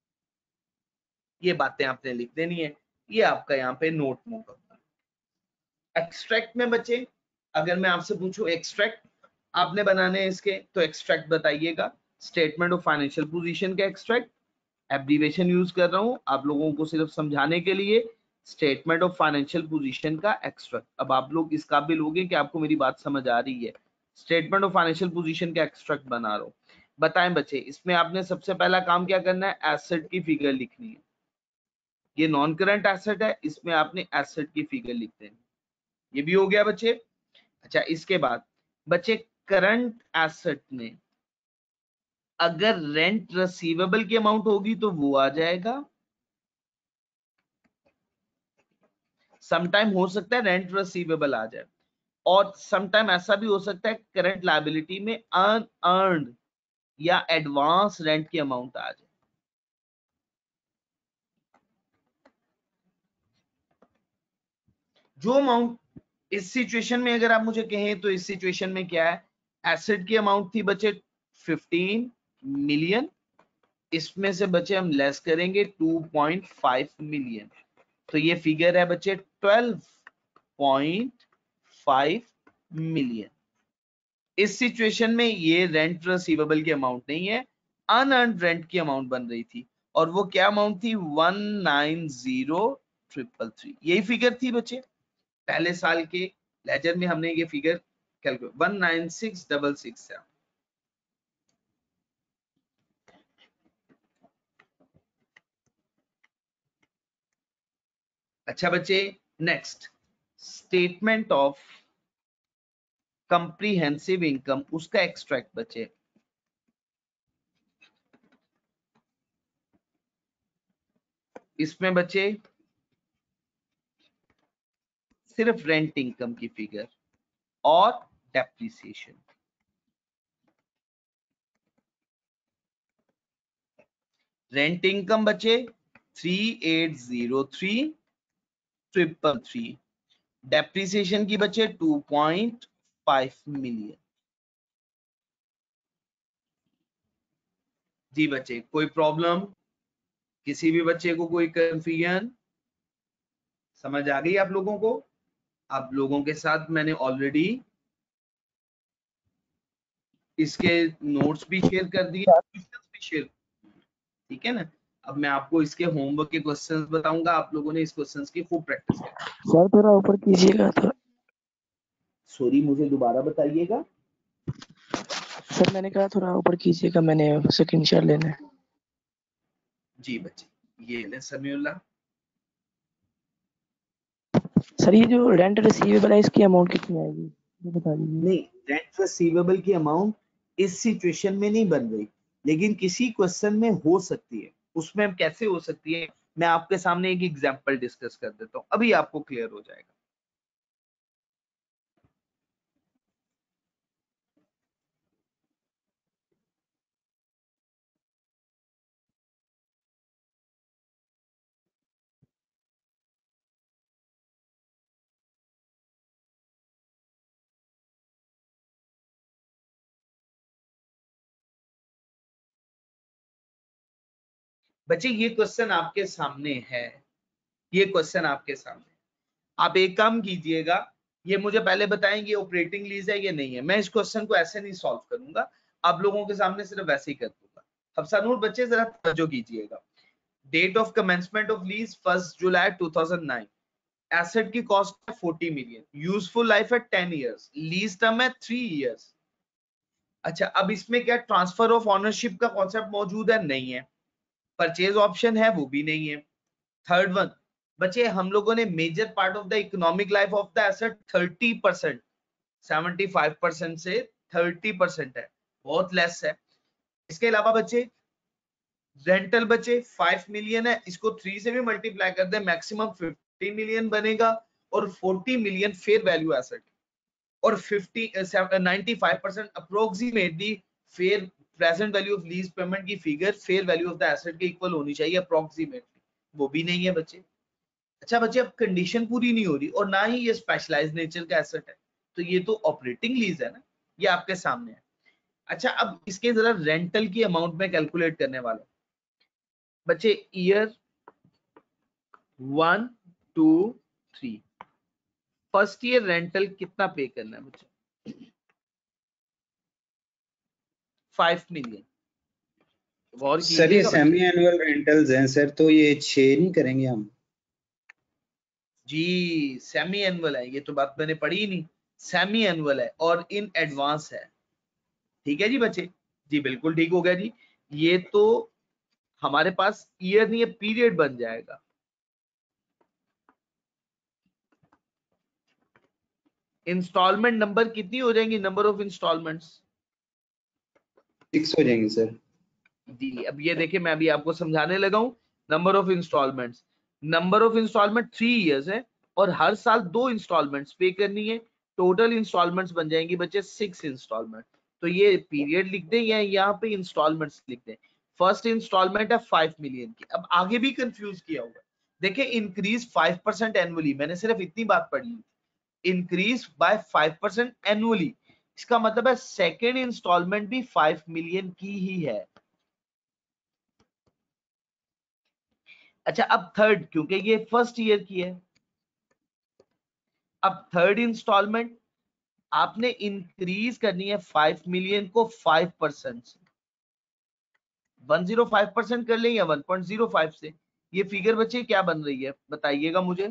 ये बातें आपने लिख देनी है, ये आपका यहाँ पे नोट नोट होता है। एक्सट्रैक्ट में बच्चे अगर मैं आपसे पूछूं एक्सट्रैक्ट आपने बनाने हैं इसके, तो एक्सट्रैक्ट बताइएगा। स्टेटमेंट ऑफ फाइनेंशियल पोजीशन का एक्सट्रैक्ट, एब्रीवेशन यूज कर रहा हूं आप लोगों को सिर्फ समझाने के लिए। स्टेटमेंट ऑफ फाइनेंशियल पोजीशन का एक्सट्रैक्ट। अब आप लोग इस काबिल हो गए कि आपको मेरी बात समझ आ रही है। स्टेटमेंट ऑफ फाइनेंशियल पोजीशन का एक्सट्रैक्ट बना रहा हूं। बताएं बच्चे, इसमें आपने सबसे पहला काम क्या करना है, एसेट की फिगर लिखनी है। ये नॉन करंट एसेट है, इसमें आपने एसेट की फिगर लिख देनी। ये भी हो गया बच्चे। अच्छा, इसके बाद बच्चे करंट एसेट में अगर रेंट रिसीवेबल की अमाउंट होगी तो वो आ जाएगा। समटाइम हो सकता है रेंट रिसीवेबल आ जाए, और समटाइम ऐसा भी हो सकता है करंट लायबिलिटी में अनअर्न्ड या एडवांस रेंट की अमाउंट आ जाए। जो अमाउंट इस सिचुएशन में अगर आप मुझे कहें तो इस सिचुएशन में क्या है, एसेट की अमाउंट थी बचे फिफ्टीन मिलियन, इसमें से बचे हम लेस करेंगे टू पॉइंट फाइव मिलियन, तो ये फिगर है बच्चे ट्वेल्व पॉइंट फाइव मिलियन। इस सिचुएशन में ये रेंट रिसीवेबल की अमाउंट नहीं है, अनअर्न्ड रेंट की अमाउंट बन रही थी, और वो क्या अमाउंट थी one nine zero triple three. यही फिगर थी बच्चे पहले साल के लेजर में, हमने ये figure calculate one nine six double six है। अच्छा बच्चे, next statement of comprehensive income, उसका एक्सट्रैक्ट बच्चे। इसमें बच्चे सिर्फ रेंट इनकम की फिगर और डेप्रिसिएशन। रेंट इनकम बचे three eight zero three triple three, depreciation की बचे टू पॉइंट फाइव मिलियन। जी बच्चे, कोई प्रॉब्लम, किसी भी बच्चे को कोई कंफ्यूजन, समझ आ गई आप लोगों को? आप लोगों के साथ मैंने ऑलरेडी इसके नोट्स भी शेयर कर दिए, क्वेश्चंस भी शेयर, ठीक है ना। अब मैं आपको इसके होमवर्क के क्वेश्चंस बताऊंगा, आप लोगों ने इस क्वेश्चंस की खूब प्रैक्टिस करनी। सर थोड़ा ऊपर कीजिएगा तो। सॉरी, मुझे दोबारा बताइएगा। सर मैंने कहा थोड़ा ऊपर कीजिएगा, मैंने स्क्रीनशॉट लेना है। जी बच्चे, ये ले समीउल्लाह। सर ये जो रेंट रिसीवेबल है इसकी अमाउंट कितनी आएगी ये बता दीजिए। नहीं, रेंट रिसीवेबल की अमाउंट इस सिचुएशन में नहीं बन रही, लेकिन किसी क्वेश्चन में हो सकती है। उसमें कैसे हो सकती है, मैं आपके सामने एक एग्जांपल डिस्कस कर देता हूं, अभी आपको क्लियर हो जाएगा। बच्चे ये क्वेश्चन आपके सामने है, ये क्वेश्चन आपके सामने, आप एक काम कीजिएगा, ये मुझे पहले बताएंगे ऑपरेटिंग लीज है या नहीं है। मैं इस क्वेश्चन को ऐसे नहीं सॉल्व करूंगा, आप लोगों के सामने सिर्फ वैसे ही कर दूंगा। हफ्सानूर बच्चे जरा तवज्जो कीजिएगा। Date of commencement of lease first जुलाई टू थाउजेंड नाइन, एसेट की कॉस्ट है फोर्टी मिलियन, यूजफुल लाइफ है टेन इयर्स, लीज टर्म है थ्री इयर्स। अच्छा, अब इसमें क्या ट्रांसफर ऑफ ऑनरशिप का कॉन्सेप्ट मौजूद है? नहीं है। परचेज ऑप्शन है? वो भी नहीं है। थर्ड वन बच्चे, हम लोगों ने major part of the economic life of the asset thirty percent, seventy five percent से थर्टी परसेंट है, बहुत लेस है। इसके अलावा बच्चे रेंटल बचे फाइव मिलियन है, इसको थ्री से भी मल्टीप्लाई कर दे, मैक्सिमम फिफ्टी मिलियन बनेगा, और forty million fair value asset, और fifty ninety five percent approximately fair present value of lease payment की figure fair value of the asset के इक्वल होनी चाहिए अप्रोक्सीमेटली, वो भी नहीं है बच्चे। अच्छा बच्चे, अब कंडीशन पूरी नहीं हो रही, और ना ही ये स्पेशलाइज्ड नेचर का एसेट है, तो ये तो ऑपरेटिंग लीज है ना, ये आपके सामने है। अच्छा, अब इसके जरा रेंटल की अमाउंट में कैलकुलेट करने वाला बच्चे, year one two three, first year rental कितना पे करना है बच्चे? Five million. गौर सर ये कीजिएगा सेमी बच्चे। एनुअल रेंटल्स हैं सर, तो ये छह नहीं करेंगे हम? जी सेमी एनुअल है, ये तो बात मैंने पढ़ी ही नहीं, सेमी एनुअल है और इन एडवांस है। ठीक है जी बच्चे, जी बिल्कुल ठीक हो गया जी। ये तो हमारे पास ईयर नहीं है, पीरियड बन जाएगा। इंस्टॉलमेंट नंबर कितनी हो जाएंगी, नंबर ऑफ इंस्टॉलमेंट्स? सिक्स हो जाएंगे सर। जी, अब ये देखिए, मैं अभी आपको समझाने लगा हूं। Number of instalments, number of instalment three years है, और हर साल दो इंस्टॉलमेंट्स पे करनी है, टोटल इंस्टॉलमेंट्स बन जाएंगी बच्चे सिक्स इंस्टॉलमेंट। तो ये पीरियड लिख दें या यहाँ पे इंस्टॉलमेंट्स लिख दें। फर्स्ट इंस्टॉलमेंट है फाइव मिलियन की। अब आगे भी कंफ्यूज किया हुआ, देखिए इंक्रीज फाइव परसेंट एनुअली, मैंने सिर्फ इतनी बात पढ़ी, increase by five percent annually, इसका मतलब है सेकेंड इंस्टॉलमेंट भी फाइव मिलियन की ही है। अच्छा अब थर्ड, क्योंकि ये फर्स्ट ईयर की है, अब थर्ड इंस्टॉलमेंट आपने इंक्रीज करनी है फाइव मिलियन को फाइव परसेंट से, वन जीरो फाइव परसेंट कर लें या वन पॉइंट जीरो फाइव से। ये फिगर बच्चे क्या बन रही है बताइएगा मुझे।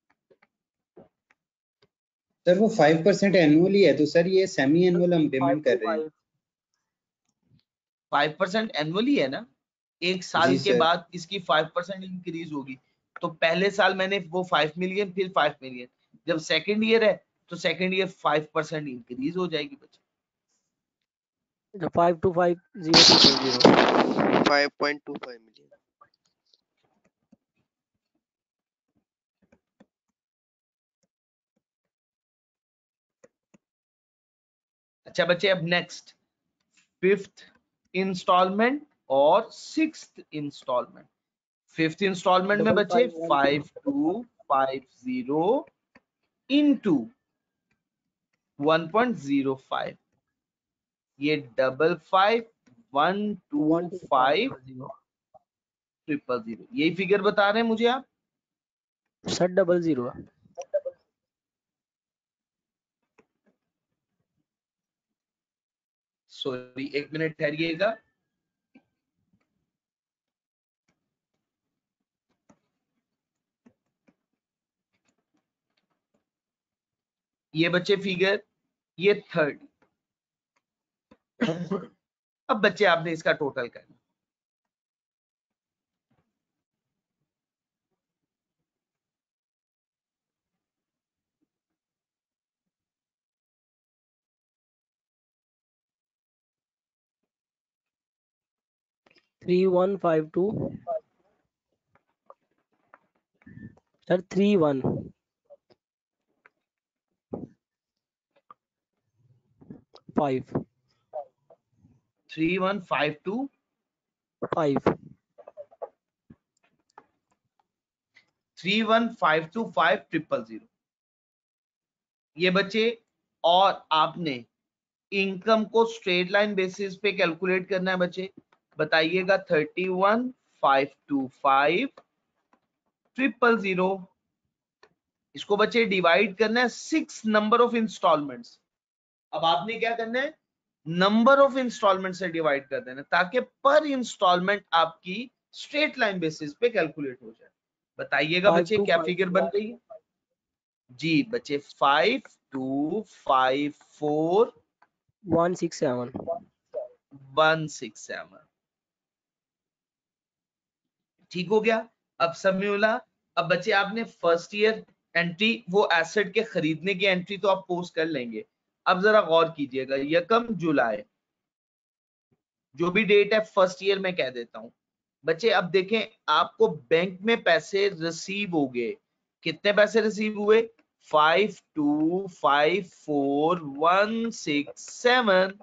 सर वो फाइव परसेंट एनुअली है, तो सर ये सेमी एनुअल हम पेमेंट कर रहे हैं। फाइव परसेंट एनुअली है ना, एक साल जी के सर। बाद इसकी फाइव परसेंट इंक्रीज होगी। तो पहले साल मैंने वो फाइव मिलियन फिर फाइव मिलियन, जब सेकेंड ईयर है तो second year five percent increase हो जाएगी बच्चे। Five two five zero triple zero five point two five million. अच्छा बच्चे अब नेक्स्ट फिफ्थ इंस्टॉलमेंट और सिक्स्थ इंस्टॉलमेंट। फिफ्थ इंस्टॉलमेंट में डबल बच्चे five one five two five zero into one point zero five, ये double five one two one two five five zero triple zero, यही फिगर बता रहे हैं मुझे आप। सर डबल जीरो सॉरी एक मिनट ठहरिएगा। ये बच्चे फिगर, ये थर्ड। अब बच्चे आपने इसका टोटल करना, three one five two sir three one five three one five two five three one five two five triple zero. ये बच्चे, और आपने इनकम को स्ट्रेट लाइन बेसिस पे कैलकुलेट करना है बच्चे, बताइएगा thirty one five two five triple zero. इसको बच्चे डिवाइड करना है सिक्स नंबर ऑफ इंस्टॉलमेंट्स। अब आपने क्या करना है, नंबर ऑफ इंस्टॉलमेंट से डिवाइड कर देना, ताकि पर इंस्टॉलमेंट आपकी स्ट्रेट लाइन बेसिस पे कैलकुलेट हो जाए। बताइएगा फाइव बच्चे टू क्या फाइव फिगर बन रही है जी बच्चे। Five two five four one six seven one six seven, ठीक हो गया। अब समझोला, अब बच्चे आपने फर्स्ट ईयर एंट्री, वो एसेट के खरीदने की एंट्री तो आप पोस्ट कर लेंगे। अब जरा गौर कीजिएगा, यकम जुलाई जो भी डेट है फर्स्ट ईयर में कह देता हूं बच्चे। अब देखें आपको बैंक में पैसे रिसीव हो गए, कितने पैसे रिसीव हुए, five two five four one six seven,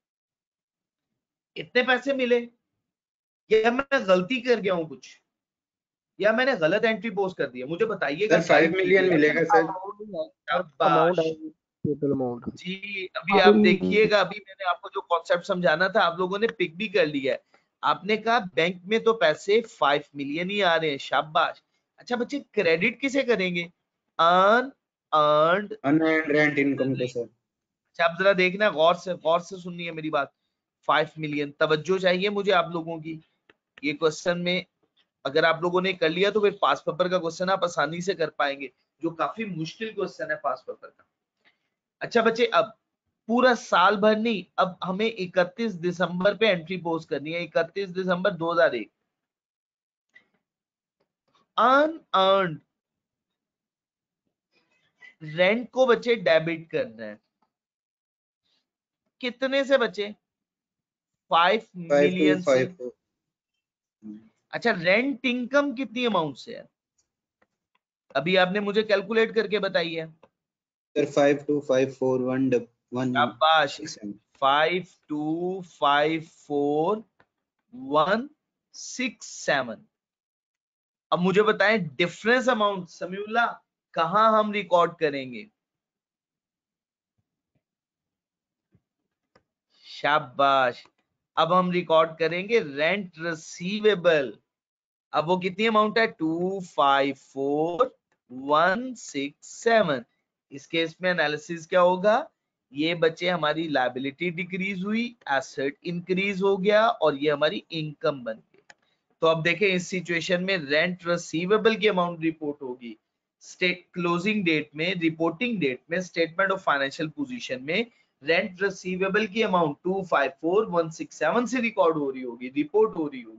इतने पैसे मिले। या मैं गलती कर गया हूं कुछ, या मैंने गलत एंट्री पोस्ट कर दिया, मुझे बताइएगा। सर फाइव मिलियन मिलेगा सर। अमाउंट है टोटल अमाउंट जी अभी आप देखिएगा, अभी मैंने आपको जो कॉन्सेप्ट समझाना था आप लोगों ने पिक भी कर लिया है। आपने कहा बैंक में तो पैसे फाइव मिलियन ही आ रहे हैं, शाबाश। अच्छा बच्चे क्रेडिट किसे करेंगे, earn earned unearned rent income को सर। अच्छा आप जरा देखना, गौर से गौर से सुननी है मेरी बात। फाइव मिलियन, तवज्जो चाहिए मुझे आप लोगों की। ये क्वेश्चन में अगर आप लोगों ने कर लिया तो फिर पास पेपर का क्वेश्चन आप आसानी से कर पाएंगे, जो काफी मुश्किल क्वेश्चन है पास पेपर का। अच्छा बच्चे अब पूरा साल भर नहीं, अब हमें इकतीस दिसंबर पे एंट्री पोस्ट करनी है, इकतीस दिसंबर दो हज़ार एक। अनअर्न्ड रेंट को बच्चे डेबिट करना है, कितने से बच्चे, फाइव मिलियन से। अच्छा रेंट इनकम कितनी अमाउंट से है, अभी आपने मुझे कैलकुलेट करके बताई है। Sir five two five four one one शाबाश, five two five four one six seven. अब मुझे बताएं डिफरेंस अमाउंट समीउल्लाह कहां हम रिकॉर्ड करेंगे? शाबाश, अब हम रिकॉर्ड करेंगे रेंट रिसीवेबल। अब वो कितनी अमाउंट है? Two five four one six seven. इस केस में एनालिसिस क्या होगा? ये बच्चे हमारी लायबिलिटी डिक्रीज हुई, एसेट इंक्रीज हो गया और ये हमारी इनकम बन गई। तो अब देखें इस सिचुएशन में रेंट रिसीवेबल की अमाउंट रिपोर्ट होगी स्टेट क्लोजिंग डेट में, रिपोर्टिंग डेट में, स्टेटमेंट ऑफ फाइनेंशियल पोजीशन में रेंट रिसीवेबल की amount two five four one six seven से रिकॉर्ड हो रही होगी, रिपोर्ट हो रही होगी।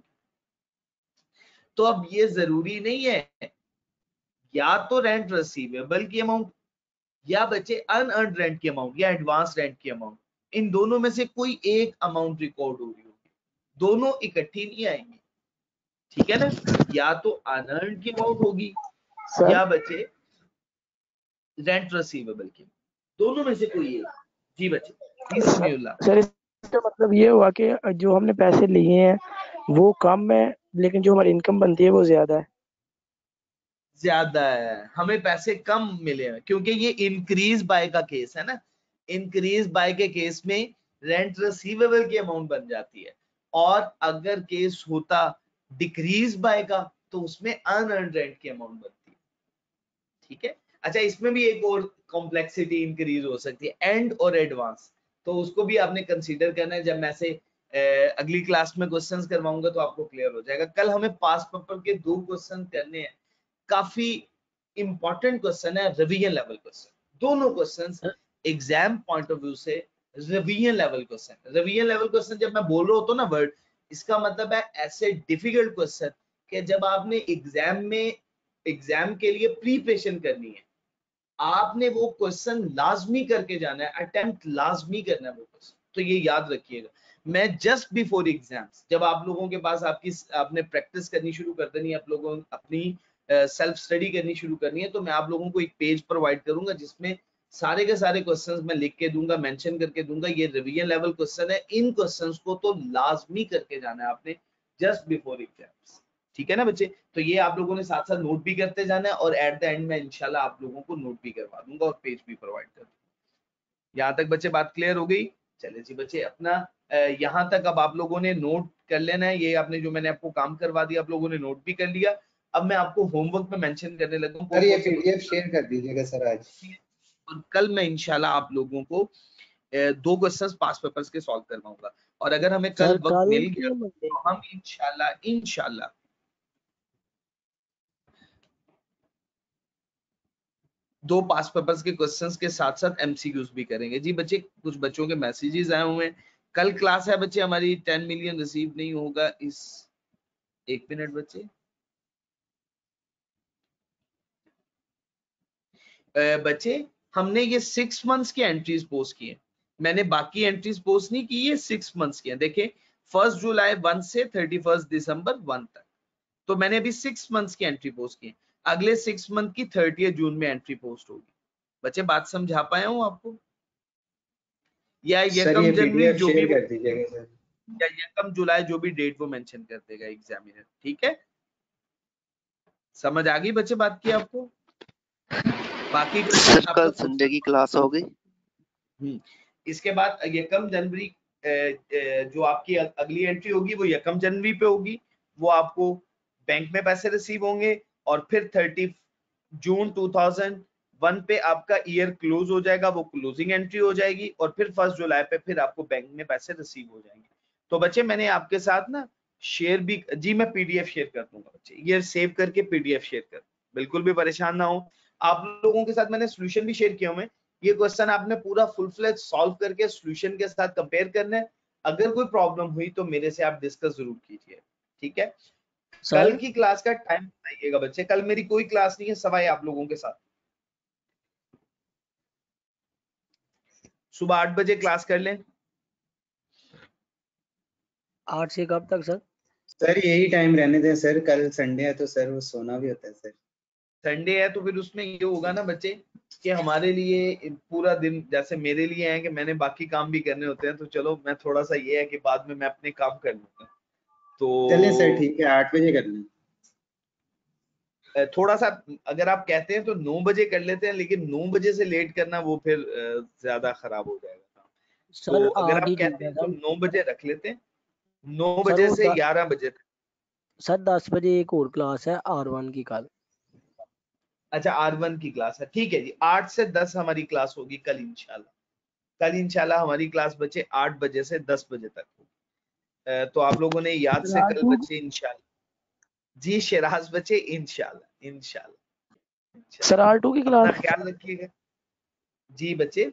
तो अब ये जरूरी नहीं है या तो रेंट रिसीवेबल की अमाउंट या बच्चे अनअर्न रेंट की अमाउंट या एडवांस रेंट की अमाउंट, इन दोनों में से कोई एक अमाउंट रिकॉर्ड हो रही होगी, दोनों इकट्ठी नहीं आएंगी, ठीक है ना? या तो अनअर्न की अमाउंट होगी सर या बच्चे रेंट रिसीवेबल की, दोनों में से कोई एक। जी बच्चे, प्लीज समीउल्लाह। सर इसका मतलब ये हुआ कि जो हमने पैसे लिए हैं वो कम है लेकिन जो हमारी इनकम बनती है वो ज्यादा है। ज्यादा है, हमें पैसे कम मिले हैं क्योंकि ये इंक्रीज बाय का केस है ना। इंक्रीज बाय के केस में रेंट रिसीवेबल की अमाउंट बन जाती है, और अगर केस होता डिक्रीज बाय का तो उसमें अनअर्न रेंट की अमाउंट बनती है, ठीक है? अच्छा, इसमें भी एक और कॉम्प्लेक्सिटी इंक्रीज हो सकती है, एंड और एडवांस, तो उसको भी आपने कंसीडर करना है। जब मैं से अगली क्लास में क्वेश्चंस करवाऊंगा तो आपको क्लियर हो जाएगा। कल हमें पास पेपर के दो क्वेश्चन करने हैं, काफी इंपॉर्टेंट क्वेश्चन है, रिवीजन लेवल क्वेश्चन, दोनों questions exam point of view से revision level question. Revision level question जब मैं बोल रहा हूँ तो ना वर्ड, इसका मतलब है ऐसे डिफिकल्ट क्वेश्चन कि जब आपने एग्जाम में एग्जाम के लिए प्रिपरेशन करनी है, आपने वो क्वेश्चन लाजमी करके जाना है, अटेम्प्ट लाजमी करना है वो क्वेश्चन। तो ये याद रखिएगा। मैं जस्ट बिफोर एग्जाम्स, जब आप लोगों के पास आपकी आपने प्रैक्टिस करनी शुरू कर देनी है, आप लोगों अपनी सेल्फ स्टडी करनी शुरू करनी है, तो मैं आप लोगों को एक पेज प्रोवाइड करूंगा जिसमें सारे के सारे क्वेश्चंस मैं लिख के दूंगा, मेंशन करके दूंगा, ये रिवीजन लेवल क्वेश्चन है, इन क्वेश्चंस को तो लाजमी करके जाना है आपने जस्ट बिफोर एग्जाम्स, ठीक है ना बच्चे? तो ये आप लोगों ने साथ साथ नोट भी करते जाना है, और एट द एंड में इंशाल्लाह आप लोगों को नोट भी करवा दूंगा और पेज भी प्रोवाइड कर दूंगा। यहाँ तक बच्चे बात क्लियर हो गई? चले जी बच्चे, अपना यहाँ तक अब आप लोगों ने नोट कर लेना है। ये आपने जो मैंने आपको काम करवा दिया आप लोगों ने नोट भी कर लिया। अब मैं आपको होमवर्क में मेंशन करने लगा हूँ, सर ये पीडीएफ शेयर कर दीजिएगा सर आज, और कल मैं इंशाल्लाह आप लोगों को दो क्वेश्चंस पास पेपर्स के सॉल्व करवाऊंगा। और अगर हमें कल सर वक्त कल मिल गया के मंडे तो हम इंशाल्लाह इंशाल्लाह दो पास पेपर्स के क्वेश्चंस के साथ साथ एमसीक्यूज भी करेंगे। जी बच्चे, कुछ बच्चों के मैसेजेस आए हुए हैं, कल क्लास है बच्चे हमारी, टेन मिलियन रिसीव नहीं होगा इस, एक मिनट बच्चे, अ, बच्चे हमने ये सिक्स मंथ्स की एंट्रीज पोस्ट की है, मैंने बाकी एंट्रीज पोस्ट नहीं की, ये सिक्स मंथ्स की है। देखिए फर्स्ट जुलाई वन से थर्टी फर्स्ट दिसंबर वन तक, तो मैंने अभी सिक्स मंथ्स की एंट्री पोस्ट की है। अगले सिक्स मंथ की थर्टी जून में एंट्री पोस्ट होगी। बच्चे बात समझा पाया हूँ आपको? या सर ये यकम जनवरी पीडीएफ जो भी, शेयर कर दीजिएगा सर, या यकम जुलाई जो भी डेट वो मेंशन कर देगा एग्जामिनर, ठीक है? समझ आ गई बच्चे बात की आपको? बाकी सर कल संडे की क्लास हो गई। हम्म इसके बाद यकम जनवरी जो आपकी अगली एंट्री होगी वो यकम जनवरी पे होगी, वो आपको बैंक में पैसे रिसीव होंगे, और फिर thirty June two thousand one पे आपका ईयर क्लोज हो जाएगा, वो क्लोजिंग एंट्री हो जाएगी, और फिर फर्स्ट जुलाई पे फिर आपको बैंक में पैसे रिसीव हो जाएंगे। तो बच्चे मैंने आपके साथ ना शेयर भी, जी मैं पीडीएफ शेयर कर दूंगा बच्चे, ये सेव करके पीडीएफ शेयर कर, बिल्कुल भी परेशान ना हो। आप लोगों के साथ मैंने सोल्यूशन भी शेयर किया हुए, ये क्वेश्चन आपने पूरा फुल फ्लेज सॉल्व करके सोल्यूशन के साथ कंपेयर करना है। अगर कोई प्रॉब्लम हुई तो मेरे से आप डिस्कस जरूर कीजिए, ठीक है? कल की क्लास का टाइम बताइएगा बच्चे, कल मेरी कोई क्लास नहीं है सवाई आप लोगों के साथ, सुबह आठ बजे क्लास कर लें। आठ से कब तक सर? सर यही टाइम रहने दें सर, कल संडे है तो सर वो सोना भी होता है सर। संडे है तो फिर उसमें ये होगा ना बच्चे कि हमारे लिए पूरा दिन, जैसे मेरे लिए है कि मैंने बाकी काम भी करने होते हैं, तो चलो मैं थोड़ा सा ये है कि बाद में मैं अपने काम कर लूंगा। तो चलें सर ठीक है, आठ बजे कर लें। अ, थोड़ा सा अगर आप कहते हैं तो नौ बजे कर लेते हैं, लेकिन नौ बजे से लेट करना वो फिर अ, ज्यादा खराब हो जाएगा काम। सर तो अगर आठ ही आप ठीक कहते है हैं तो सर। नौ बजे रख लेते हैं, नौ सर बजे वो से द, ग्यारह बजे तक। सर दस बजे एक और क्लास है आर वन की कल। अच्छा, आर वन की क्लास है, ठीक है जी। आठ से दस हमारी क्लास होगी कल इंशाल्लाह। कल इंशाल्लाह हमारी क्लास बच्चे आठ बजे से दस बजे तक होगी। अ, तो आप लोगों ने याद से कल बच्चे इंशाल्लाह जी, शिराज बच्चे इंशाल्लाह इंशाल्लाह इंशाल्लाह। सर आर टू की अपना क्लास। ख्याल रखिएगा जी बच्चे।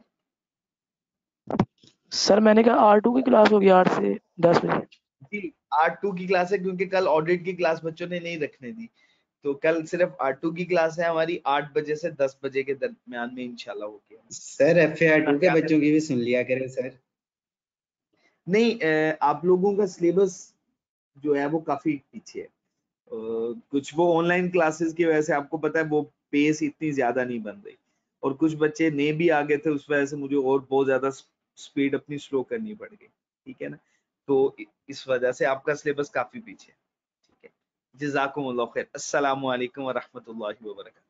सर मैंने कहा आर टू की क्लास होगी आठ से दस बजे। जी, आर टू की क्लास है, क्योंकि कल ऑडिट की क्लास बच्चों ने नहीं रखने दी, तो कल सिर्फ आर टू की क्लास है हमारी, आठ बजे से दस बजे के दरमियान में इंशाल्लाह होगी। सर एफ ए आर अपना टू के ख्याल बच्चों की भी सुन लिया करें सर। नहीं, अ, आप लोगों का सिलेबस जो है वो काफी पीछे है। अ, कुछ वो ऑनलाइन क्लासेस की वजह से आपको पता है वो पेस इतनी ज्यादा नहीं बन रही, और कुछ बच्चे ने भी आ गए थे, उस वजह से मुझे और बहुत ज्यादा स्पीड अपनी स्लो करनी पड़ गई, ठीक है ना। तो इ- इस वजह से आपका सिलेबस काफी पीछे है, ठीक है। जज़ाकुमुल्लाह खैर। अस्सलामु अलैकुम व रहमतुल्लाहि व बरकातहू।